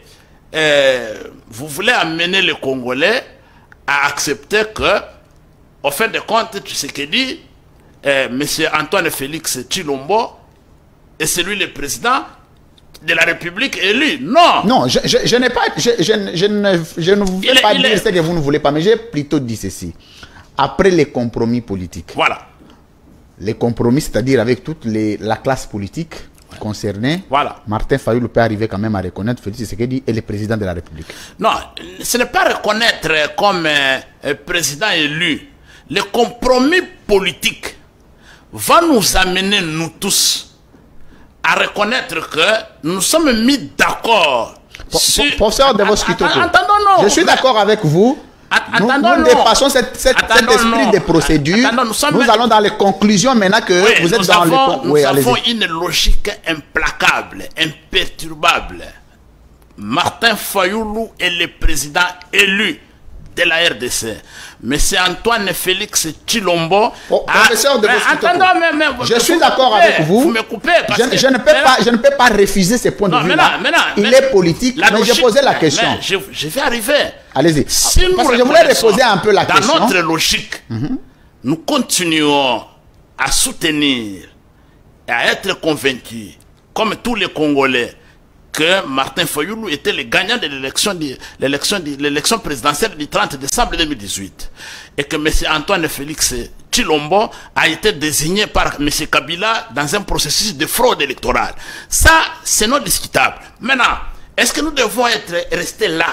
amener les Congolais à accepter que, au fin de compte, tu sais que dit, M. Antoine Félix Tshilombo est celui le président de la République élu. Non. Non, je n'ai pas, je ne vous vais pas dire ce que vous ne voulez pas, mais j'ai plutôt dit ceci. Après les compromis politiques. Voilà. Les compromis, c'est-à-dire avec toute la classe politique concernée. Voilà. Martin Fayoulou peut arriver quand même à reconnaître Félix Tshisekedi est le président de la République. Non, ce n'est pas reconnaître comme président élu. Le compromis politique va nous amener, nous tous, à reconnaître que nous sommes mis d'accord. Professeur Devos Kitoko, je suis d'accord avec vous. Nous dépassons cet esprit de procédure. Nous allons dans les conclusions maintenant que vous êtes dans les... Nous avons une logique implacable, imperturbable. Martin Fayoulou est le président élu de la RDC. Mais c'est Antoine Félix Tshilombo. Professeur Devos Kitoko, je suis d'accord avec vous. Vous me coupez parce que je ne peux pas refuser ces points de vue-là. Il est politique, mais je posais la question. Je vais arriver. Allez-y. Si parce que je voulais reposer un peu la question. Dans notre logique, nous continuons à soutenir et à être convaincus, comme tous les Congolais, que Martin Fayoulou était le gagnant de l'élection présidentielle du 30 décembre 2018. Et que M. Antoine Félix Tshilombo a été désigné par M. Kabila dans un processus de fraude électorale. Ça, c'est non discutable. Maintenant, est-ce que nous devons rester là,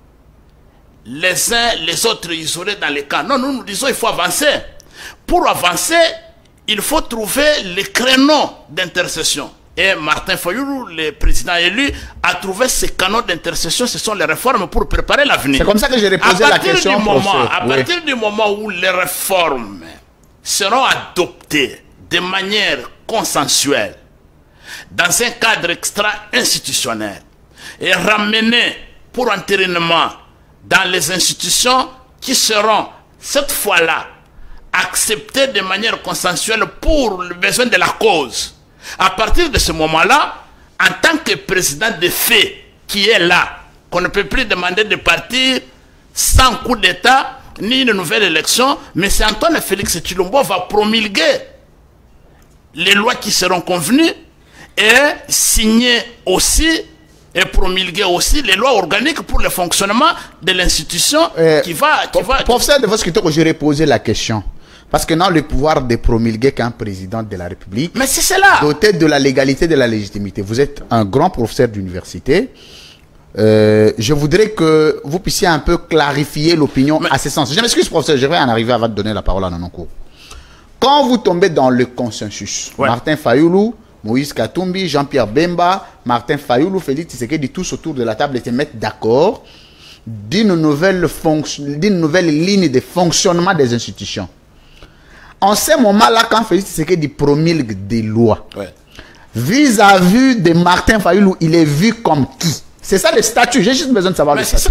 les uns les autres isolés dans les camps? Non, nous disons qu'il faut avancer. Pour avancer, il faut trouver les créneaux d'intercession. Et Martin Fayoulou, le président élu, a trouvé ces canaux d'intercession. Ce sont les réformes pour préparer l'avenir. C'est comme ça que j'ai reposé la question. À partir du moment où les réformes seront adoptées de manière consensuelle, dans un cadre extra-institutionnel, et ramenées pour entérinement dans les institutions qui seront, cette fois-là, acceptées de manière consensuelle pour le besoin de la cause. À partir de ce moment-là, en tant que président de fait qui est là, qu'on ne peut plus demander de partir sans coup d'État, ni une nouvelle élection, mais c'est Antoine Félix Tshilombo va promulguer les lois qui seront convenues et signer aussi et promulguer aussi les lois organiques pour le fonctionnement de l'institution Professeur Devos Kitoko, j'ai reposé la question. Parce que non, le pouvoir de promulguer qu'un président de la République, mais c'est cela, doté de la légalité, de la légitimité. Vous êtes un grand professeur d'université. Je voudrais que vous puissiez un peu clarifier l'opinion à ce sens. Je m'excuse, professeur, je vais en arriver avant de donner la parole à Nanonko. Quand vous tombez dans le consensus, Martin Fayoulou, Moïse Katumbi, Jean-Pierre Bemba, Martin Fayoulou, Félix Tshisekedi, tous autour de la table se mettent d'accord d'une nouvelle ligne de fonctionnement des institutions. En ce moment-là, quand Félix Tshisekedi promulgue des lois, vis-à-vis de Martin Fayoulou, il est vu comme qui? C'est ça le statut. J'ai juste besoin de savoir le statut.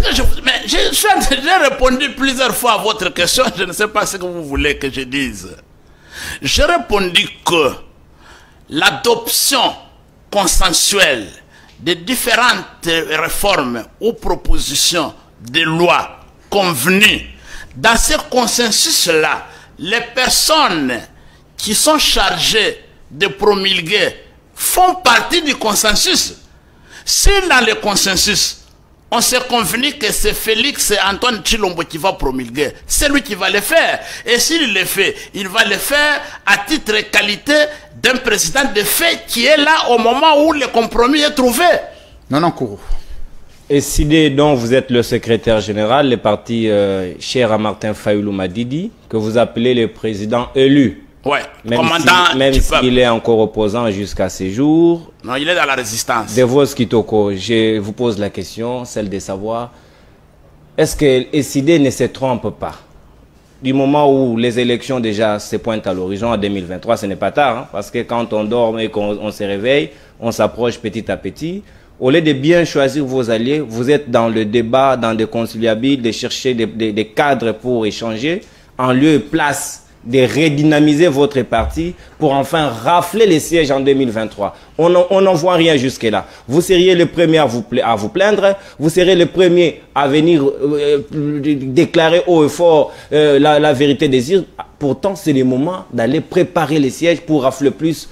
J'ai répondu plusieurs fois à votre question. Je ne sais pas ce que vous voulez que je dise. J'ai répondu que l'adoption consensuelle de différentes réformes ou propositions de loi convenues, dans ce consensus-là, les personnes qui sont chargées de promulguer font partie du consensus. Si dans le consensus, on s'est convenu que c'est Félix et Antoine Tshilombo qui va promulguer, c'est lui qui va le faire. Et s'il le fait, il va le faire à titre et qualité d'un président de fait qui est là au moment où le compromis est trouvé. Non, Kourou. Et SIDE, dont vous êtes le secrétaire général, le parti cher à Martin Fayoulou Madidi, que vous appelez le président élu. Ouais, même s'il est encore opposant jusqu'à ces jours. Non, il est dans la résistance. Devos Kitoko, je vous pose la question, celle de savoir, est-ce que SIDE ne se trompe pas? Du moment où les élections déjà se pointent à l'horizon, en 2023, ce n'est pas tard, hein, parce que quand on dort et qu'on se réveille, on s'approche petit à petit. Au lieu de bien choisir vos alliés, vous êtes dans le débat, dans des conciliables, de chercher des cadres pour échanger, en lieu et place de redynamiser votre parti pour enfin rafler les sièges en 2023. On n'en voit rien jusque-là. Vous seriez le premier à vous plaindre, vous serez le premier à venir déclarer haut et fort la vérité des urnes. Pourtant, c'est le moment d'aller préparer les sièges pour rafler plus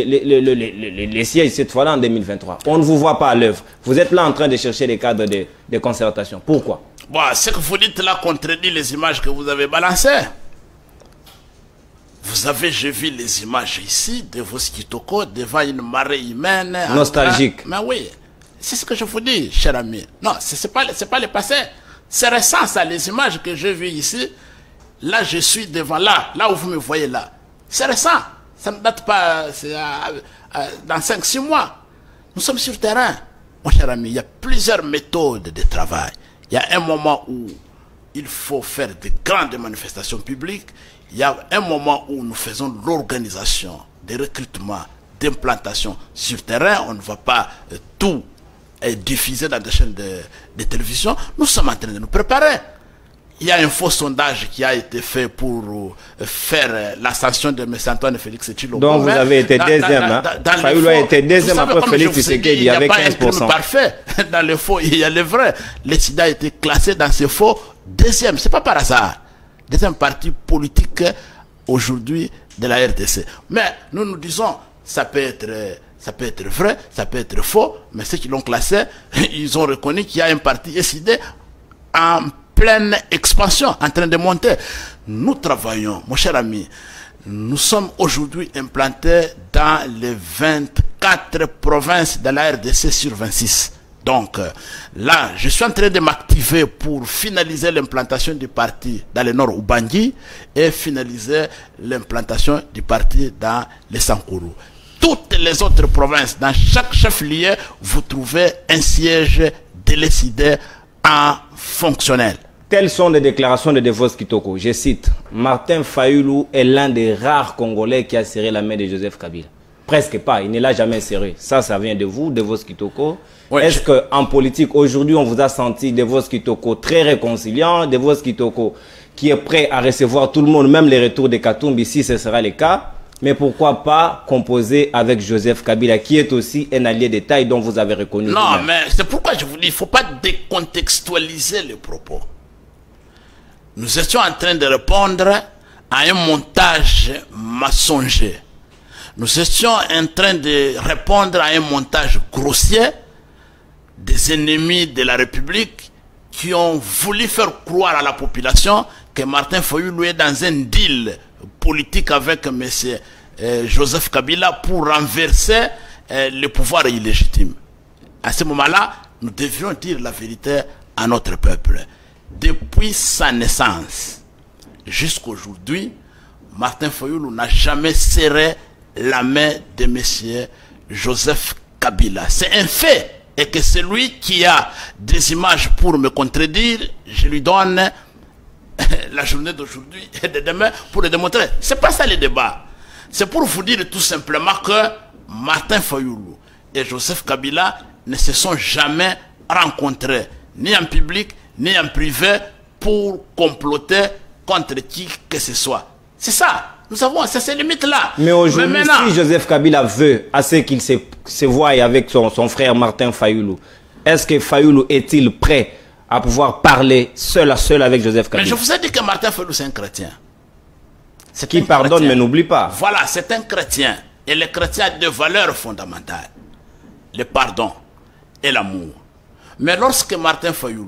les sièges cette fois-là en 2023. On ne vous voit pas à l'œuvre. Vous êtes là en train de chercher les cadres de concertation. Pourquoi? Bon, ce que vous dites là contredit les images que vous avez balancées. Vous avez, j'ai vu les images ici de vos Kitoko devant une marée humaine. Nostalgique. Mais oui, c'est ce que je vous dis, cher ami. Non, c'est pas le passé. C'est récent, ça, les images que j'ai vues ici. Là, je suis devant, là où vous me voyez là. C'est récent. Ça ne date pas, c'est dans 5-6 mois. Nous sommes sur le terrain. Mon cher ami, il y a plusieurs méthodes de travail. Il y a un moment où il faut faire de grandes manifestations publiques. Il y a un moment où nous faisons l'organisation des recrutements, d'implantation sur terrain. On ne va pas tout diffuser dans des chaînes de télévision. Nous sommes en train de nous préparer. Il y a un faux sondage qui a été fait pour faire l'ascension de M. Antoine Félix Tshilombo. Donc vous avez été deuxième. Fayulu a été deuxième après Félix Tshisekedi, il y avait 15%. Il n'y a pas un parfait. Dans le faux, il y a le vrai. Le SIDA a été classé dans ce faux deuxième. Ce n'est pas par hasard. Deuxième parti politique aujourd'hui de la RDC. Mais nous nous disons, ça peut être vrai, ça peut être faux, mais ceux qui l'ont classé, ils ont reconnu qu'il y a un parti SID en pleine expansion, en train de monter. Nous travaillons, mon cher ami, nous sommes aujourd'hui implantés dans les 24 provinces de la RDC sur 26. Donc là, je suis en train de m'activer pour finaliser l'implantation du parti dans le nord Ubangi et finaliser l'implantation du parti dans les Sankourou. Toutes les autres provinces, dans chaque chef-lieu, vous trouvez un siège décidé en fonctionnel. Telles sont les déclarations de Devos Kitoko. Je cite, Martin Fayulu est l'un des rares Congolais qui a serré la main de Joseph Kabila. Presque pas, il ne l'a jamais serré. Ça vient de vous, Devos Kitoko. Oui, est-ce qu'en politique, aujourd'hui, on vous a senti Devos Kitoko très réconciliant, Devos Kitoko qui est prêt à recevoir tout le monde, même les retours de Katumbi, si ce sera le cas? Mais pourquoi pas composer avec Joseph Kabila, qui est aussi un allié de taille dont vous avez reconnu? Non, mais c'est pourquoi je vous dis, il ne faut pas décontextualiser les propos. Nous étions en train de répondre à un montage mensonger. Nous étions en train de répondre à un montage grossier des ennemis de la République qui ont voulu faire croire à la population que Martin Fayulu est dans un deal politique avec M. Joseph Kabila pour renverser le pouvoir illégitime. À ce moment-là, nous devions dire la vérité à notre peuple. Depuis sa naissance jusqu'à aujourd'hui, Martin Fayulu n'a jamais serré la main de M. Joseph Kabila. C'est un fait. Et que celui qui a des images pour me contredire, je lui donne la journée d'aujourd'hui et de demain pour le démontrer. C'est pas ça le débat. C'est pour vous dire tout simplement que Martin Fayulu et Joseph Kabila ne se sont jamais rencontrés, ni en public, ni en privé, pour comploter contre qui que ce soit. C'est ça. Nous avons ces limites-là. Mais aujourd'hui, si Joseph Kabila veut assez qu'il se voie avec son frère Martin Fayulu, est-ce que Fayulu est-il prêt à pouvoir parler seul à seul avec Joseph Kabila? Mais je vous ai dit que Martin Fayulu, c'est un chrétien. Qui pardonne mais n'oublie pas. Voilà, c'est un chrétien. Et le chrétien a deux valeurs fondamentales. Le pardon et l'amour. Mais lorsque Martin Fayulu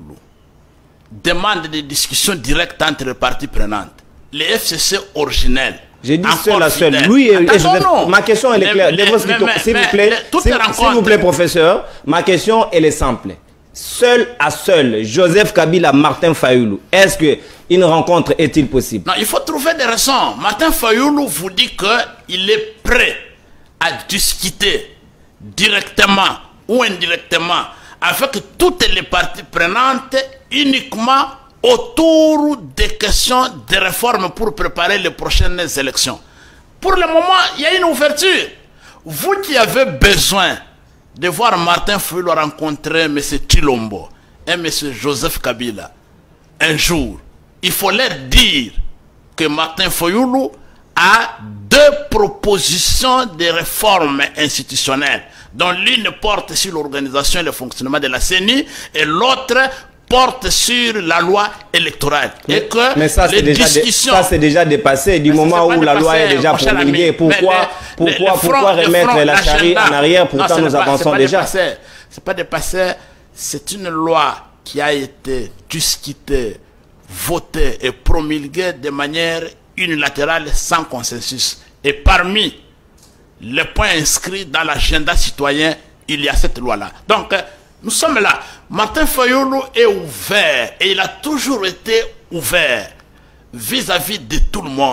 demande des discussions directes entre les parties prenantes, les FCC originels, j'ai dit seul à seul. Lui et Joseph. Ma question elle est claire. S'il vous plaît, professeur, ma question elle est simple. Seul à seul, Joseph Kabila, Martin Fayulu, est-ce qu'une rencontre est-il possible? Non, il faut trouver des raisons. Martin Fayulu vous dit qu'il est prêt à discuter directement ou indirectement avec toutes les parties prenantes uniquement autour des questions de réforme pour préparer les prochaines élections. Pour le moment, il y a une ouverture. Vous qui avez besoin de voir Martin Fayulu rencontrer M. Tshilombo et M. Joseph Kabila un jour, il faut leur dire que Martin Fayulu a deux propositions de réforme institutionnelles, dont l'une porte sur l'organisation et le fonctionnement de la CENI et l'autre porte sur la loi électorale. Mais ça, c'est déjà dépassé du moment où la loi est déjà promulguée. Pourquoi remettre la charrue en arrière? Pourtant, nous avançons déjà. C'est pas dépassé. C'est une loi qui a été discutée, votée et promulguée de manière unilatérale sans consensus. Et parmi les points inscrits dans l'agenda citoyen, il y a cette loi-là. Donc, nous sommes là. Martin Fayulu est ouvert et il a toujours été ouvert vis-à-vis de tout le monde.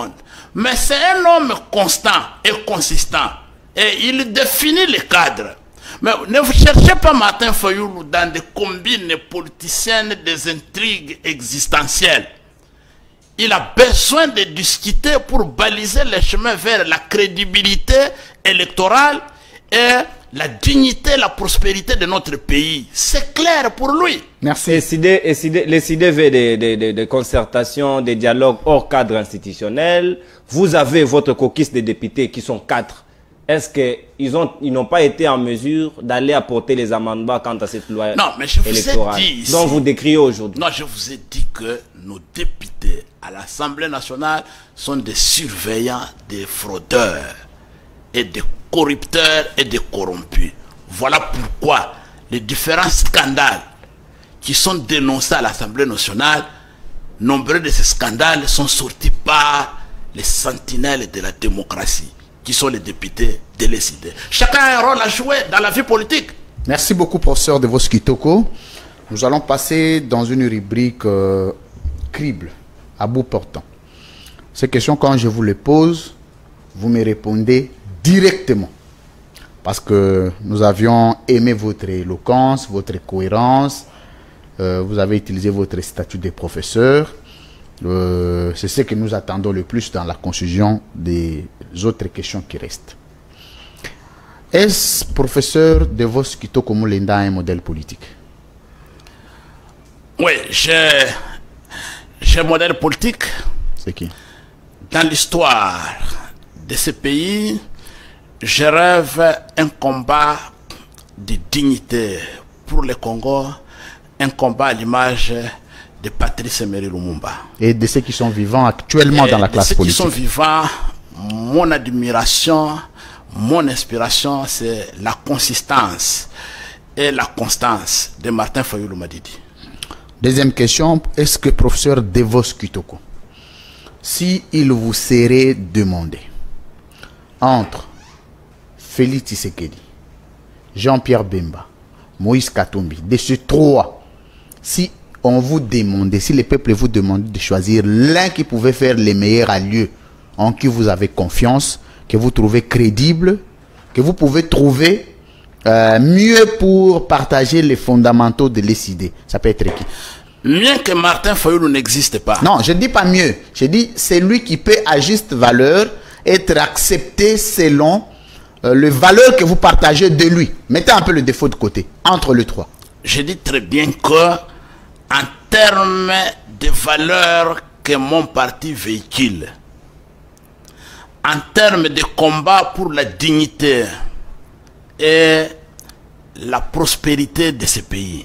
Mais c'est un homme constant et consistant. Et il définit les cadres. Mais ne vous cherchez pas Martin Fayoulou dans des combines politiciennes, des intrigues existentielles. Il a besoin de discuter pour baliser les chemins vers la crédibilité électorale et la dignité, la prospérité de notre pays. C'est clair pour lui. Merci. Les idées des concertations, des dialogues hors cadre institutionnel. Vous avez votre caucus de députés qui sont 4. Est-ce qu'ils n'ont pas été en mesure d'aller apporter les amendements quant à cette loi électorale dont vous décriez aujourd'hui? Non, je vous ai dit que nos députés à l'Assemblée nationale sont des surveillants, des fraudeurs et des corrupteurs et des corrompus. Voilà pourquoi les différents scandales qui sont dénoncés à l'Assemblée nationale, nombreux de ces scandales sont sortis par les sentinelles de la démocratie, qui sont les députés de l'ESID. Chacun a un rôle à jouer dans la vie politique. Merci beaucoup, professeur Devos Kitoko. Nous allons passer dans une rubrique crible, à bout portant. Ces questions, quand je vous les pose, vous me répondez directement. Parce que nous avions aimé votre éloquence, votre cohérence. Vous avez utilisé votre statut de professeur. C'est ce que nous attendons le plus dans la conclusion des autres questions qui restent. Est-ce professeur Devos Kitoko Mulenda un modèle politique? Oui, j'ai un modèle politique. C'est qui? Dans l'histoire de ce pays, je rêve un combat de dignité pour le Congo, un combat à l'image de Patrice Emery Lumumba. Et de ceux qui sont vivants actuellement dans la classe politique. De ceux qui sont vivants, mon admiration, mon inspiration, c'est la consistance et la constance de Martin Fayoulou Madidi. Deuxième question, est-ce que professeur Devos Kitoko, si il vous serait demandé entre Félix Tshisekedi, Jean-Pierre Bemba, Moïse Katumbi, de ces trois, si on vous demandait, si le peuple vous demandait de choisir l'un qui pouvait faire les meilleurs alliés, en qui vous avez confiance, que vous trouvez crédible, que vous pouvez trouver mieux pour partager les fondamentaux de l'ESID, ça peut être qui? Mieux que Martin Fayoulou n'existe pas. Non, je ne dis pas mieux. Je dis c'est lui qui peut à juste valeur être accepté selon les valeurs que vous partagez de lui. Mettez un peu le défaut de côté, entre les trois. Je dis très bien que en termes de valeurs que mon parti véhicule, en termes de combat pour la dignité et la prospérité de ce pays,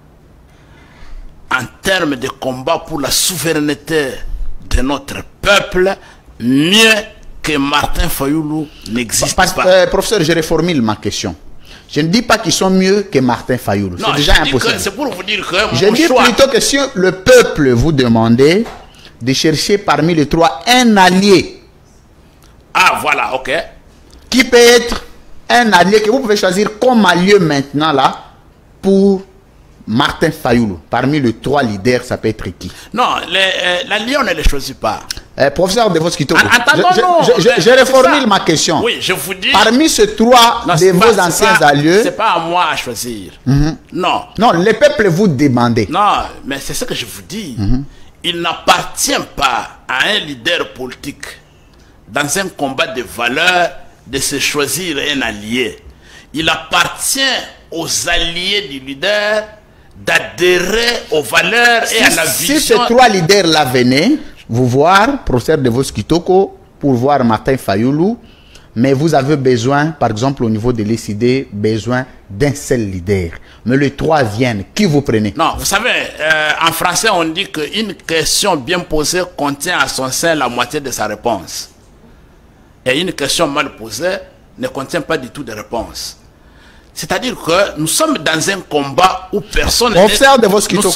en termes de combat pour la souveraineté de notre peuple, mieux que Martin Fayoulou n'existe pas. Professeur, je reformule ma question. Je ne dis pas qu'ils sont mieux que Martin Fayoulou. C'est déjà impossible. C'est pour vous dire que je dis plutôt que si le peuple vous demandait de chercher parmi les trois un allié. Ah, voilà, ok. Qui peut être un allié que vous pouvez choisir comme allié maintenant là pour Martin Fayoulou. Parmi les trois leaders, ça peut être qui? Non, l'allié, on ne les choisit pas. Professeur Devos Kitoko, je reformule ma question. Oui, je vous dis. Parmi ces trois de vos anciens alliés. C'est pas à moi à choisir. Non. Non, le peuple vous demandait. Non, mais c'est ce que je vous dis. Il n'appartient pas à un leader politique dans un combat de valeurs de se choisir un allié. Il appartient aux alliés du leader d'adhérer aux valeurs et à la vision. Si ces trois leaders-là venaient vous voir, professeur Devos Kitoko, pour voir Martin Fayoulou, mais vous avez besoin, par exemple au niveau de l'ESID, besoin d'un seul leader. Mais les trois viennent, qui vous prenez? Non, vous savez, en français on dit qu'une question bien posée contient à son sein la moitié de sa réponse. Et une question mal posée ne contient pas du tout de réponse. C'est-à-dire que nous sommes dans un combat où personne n'est... Professeur Devos Kitoko,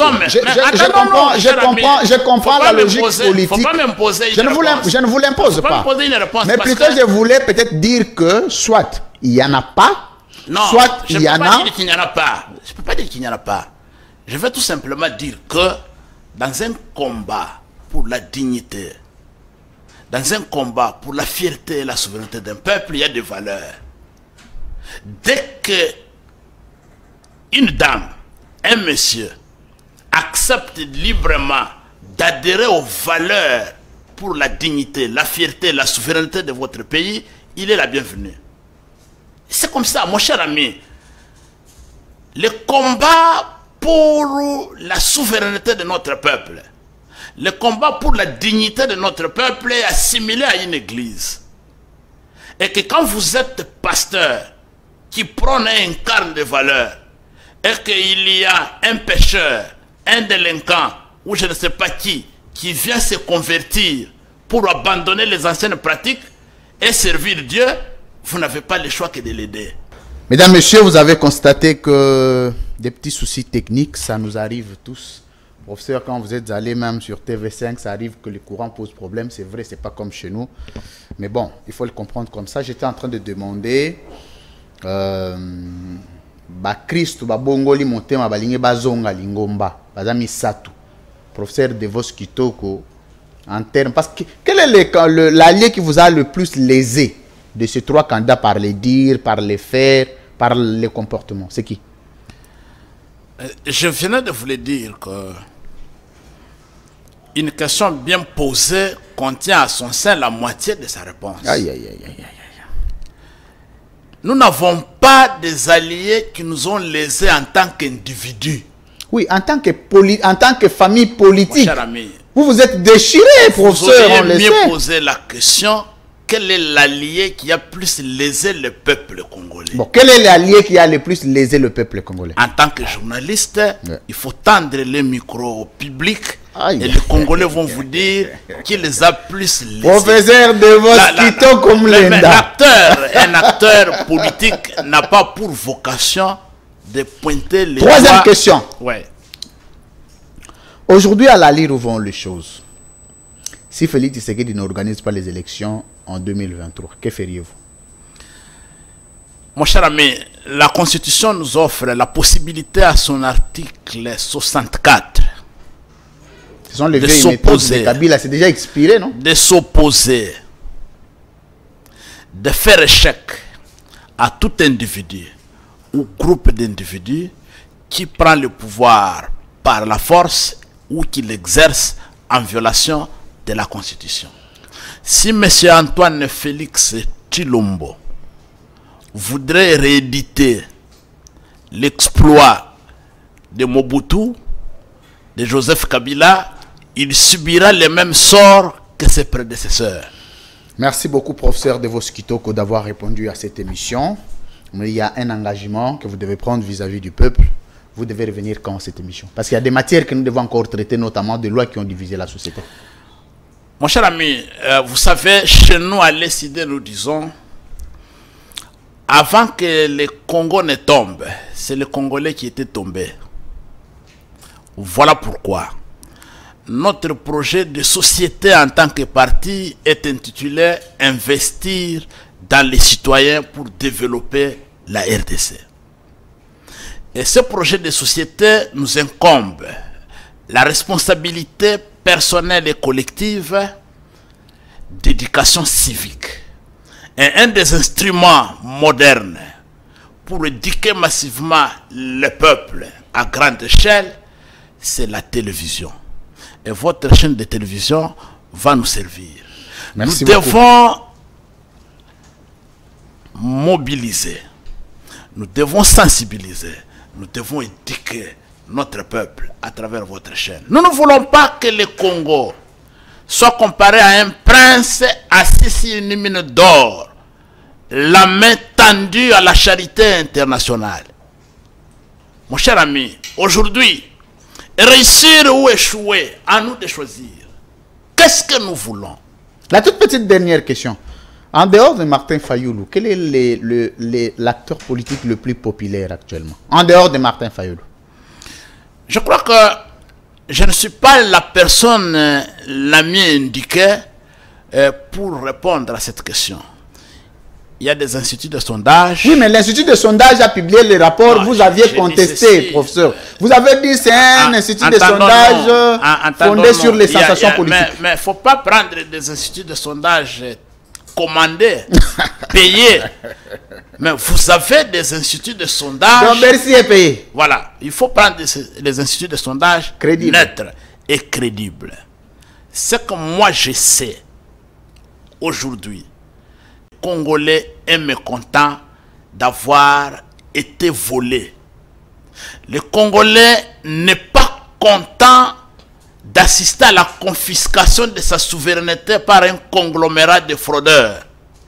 je comprends la logique politique. Faut pas m'imposer je ne vous l'impose pas. Mais plutôt je voulais peut-être dire que soit il n'y en a pas, soit il y en a... Je ne peux pas dire qu'il n'y en a pas. Je ne peux pas dire qu'il n'y en a pas. Je veux tout simplement dire que dans un combat pour la dignité, dans un combat pour la fierté et la souveraineté d'un peuple, il y a des valeurs. Dès que une dame, un monsieur, accepte librement d'adhérer aux valeurs pour la dignité, la fierté, la souveraineté de votre pays, il est la bienvenue. C'est comme ça, mon cher ami. Le combat pour la souveraineté de notre peuple, le combat pour la dignité de notre peuple est assimilé à une église. Et que quand vous êtes pasteur qui prône et incarne des valeurs, et qu'il y a un pécheur, un délinquant, ou je ne sais pas qui vient se convertir pour abandonner les anciennes pratiques et servir Dieu, vous n'avez pas le choix que de l'aider. Mesdames, Messieurs, vous avez constaté que des petits soucis techniques, ça nous arrive tous. Professeur, quand vous êtes allé même sur TV5, ça arrive que le courant pose problème. C'est vrai, c'est pas comme chez nous. Mais bon, il faut le comprendre comme ça. J'étais en train de demander... Christ bongoli motema balinge bazonga lingomba bazami satu professeur de Vos Kitoko en termes parce que quel est l'allié qui vous a le plus lésé de ces trois candidats par les dires, par les faits, par les comportements? C'est qui? Je venais de vous le dire que une question bien posée contient à son sein la moitié de sa réponse. Aïe, aïe, aïe, aïe, aïe. Nous n'avons pas des alliés qui nous ont lésés en tant qu'individus. Oui, en tant que famille politique. Mon cher ami, vous vous êtes déchiré, professeur. Vous auriez mieux posé la question, quel est l'allié qui a plus lésé le peuple congolais? Bon, quel est l'allié qui a le plus lésé le peuple congolais? En tant que journaliste, il faut tendre les micros au public. Aïe. Et les Congolais vont vous dire qui les a plus lésés. Professeur de Vos Kitoko Mlenda. Un acteur politique n'a pas pour vocation de pointer les Troisième question. Ouais. Aujourd'hui, à la lire où vont les choses. Si Félix Tshisekedi n'organise pas les élections en 2023, que feriez-vous? Mon cher ami, la Constitution nous offre la possibilité à son article 64 ce sont les vieilles méthodes de Kabila, c'est déjà expiré, non? De s'opposer, de faire échec à tout individu ou groupe d'individus qui prend le pouvoir par la force ou qui l'exerce en violation de la Constitution. Si M. Antoine Félix Tshilombo voudrait rééditer l'exploit de Mobutu, de Joseph Kabila, il subira le même sort que ses prédécesseurs. Merci beaucoup, professeur de Vos Kitoko, d'avoir répondu à cette émission. Mais il y a un engagement que vous devez prendre vis-à-vis du peuple. Vous devez revenir quand cette émission? Parce qu'il y a des matières que nous devons encore traiter, notamment des lois qui ont divisé la société. Mon cher ami, vous savez, chez nous à l'ESID, nous disons, avant que le Congo ne tombe, c'est le Congolais qui était tombé. Voilà pourquoi notre projet de société en tant que parti est intitulé « Investir dans les citoyens pour développer la RDC ». Et ce projet de société nous incombe la responsabilité personnelle et collective d'éducation civique. Et un des instruments modernes pour éduquer massivement le peuple à grande échelle, c'est la télévision. Et votre chaîne de télévision va nous servir. Merci nous beaucoup. Devons mobiliser, nous devons sensibiliser, nous devons éduquer notre peuple à travers votre chaîne. Nous ne voulons pas que le Congo soit comparé à un prince assis sur une mine d'or, la main tendue à la charité internationale. Mon cher ami, aujourd'hui, réussir ou échouer, à nous de choisir. Qu'est-ce que nous voulons? La toute petite dernière question. En dehors de Martin Fayoulou, quel est l'acteur politique le plus populaire actuellement? En dehors de Martin Fayoulou. Je crois que je ne suis pas la personne la mieux indiquée pour répondre à cette question. il y a des instituts de sondage. Oui, mais l'institut de sondage a publié les rapports. Non, vous aviez contesté, professeur. Vous avez dit c'est un institut de sondage fondé sur les sensations politiques. Mais il ne faut pas prendre des instituts de sondage commandés, payés. Mais vous avez des instituts de sondage. Donc Bercy est payé. Voilà. Il faut prendre les instituts de sondage neutres et crédibles. Ce que moi je sais aujourd'hui, les Congolais est mécontent d'avoir été volé. Le Congolais n'est pas content d'assister à la confiscation de sa souveraineté par un conglomérat de fraudeurs.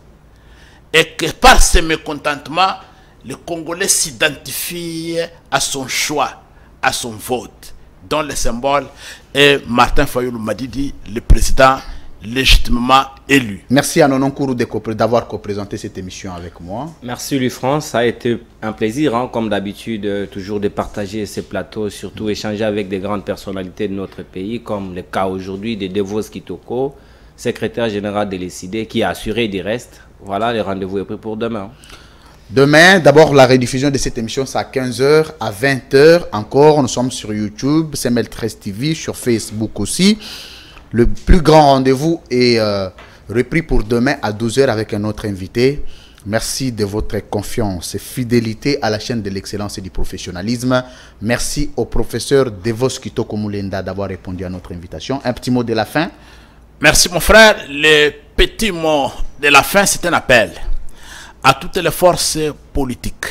Et que par ce mécontentement, le Congolais s'identifie à son choix, à son vote, dont le symbole est Martin Fayulu Madidi, le président légitimement élu. Merci à Nonon Kourou d'avoir co-présenté cette émission avec moi. Merci Louis-France, ça a été un plaisir, hein, comme d'habitude, toujours de partager ces plateaux, surtout échanger avec des grandes personnalités de notre pays, comme le cas aujourd'hui de Devos Kitoko, secrétaire général de l'ECD, qui a assuré du reste. Voilà, le rendez-vous est pris pour demain. Demain, d'abord la rediffusion de cette émission, c'est à 15h, à 20h encore. Nous sommes sur YouTube, CML13 TV, sur Facebook aussi. Le plus grand rendez-vous est repris pour demain à 12h avec un autre invité. Merci de votre confiance et fidélité à la chaîne de l'excellence et du professionnalisme. Merci au professeur Devos Kitoko Mulenda d'avoir répondu à notre invitation. Un petit mot de la fin. Merci mon frère. Le petit mot de la fin, c'est un appel à toutes les forces politiques,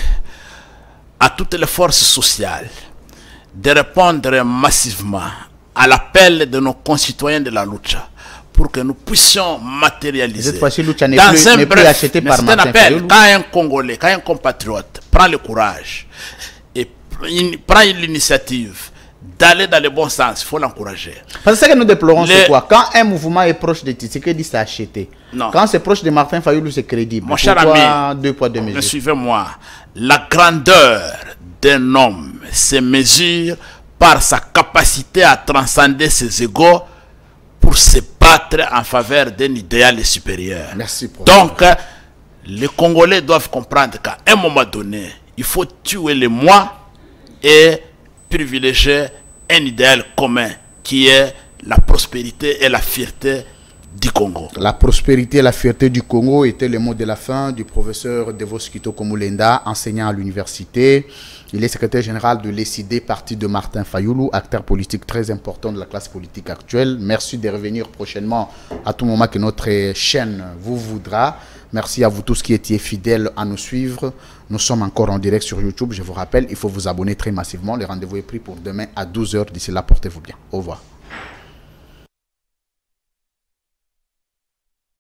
à toutes les forces sociales, de répondre massivement à l'appel de nos concitoyens de la lucha pour que nous puissions matérialiser. Cette fois-ci, lucha n'est plus achetée par Martin Fayulu. Quand un Congolais, quand un compatriote prend le courage et prend l'initiative d'aller dans le bon sens, il faut l'encourager. Parce que ce que nous déplorons, c'est quoi? Quand un mouvement est proche de Tshisekedi, c'est acheté. Non. Quand c'est proche de Martin Fayulu, c'est crédible. Mon cher ami, deux poids, deux mesures. Suivez-moi. La grandeur d'un homme se mesure par sa capacité à transcender ses égos pour se battre en faveur d'un idéal supérieur. Merci, professeur. Donc, les Congolais doivent comprendre qu'à un moment donné, il faut tuer les moi et privilégier un idéal commun qui est la prospérité et la fierté du Congo. La prospérité et la fierté du Congo était le mot de la fin du professeur Devos Kitoko Mulenda, enseignant à l'université. Il est secrétaire général de l'ECD, parti de Martin Fayulu, acteur politique très important de la classe politique actuelle. Merci de revenir prochainement à tout moment que notre chaîne vous voudra. Merci à vous tous qui étiez fidèles à nous suivre. Nous sommes encore en direct sur YouTube. Je vous rappelle, il faut vous abonner très massivement. Le rendez-vous est pris pour demain à 12h. D'ici là, portez-vous bien. Au revoir.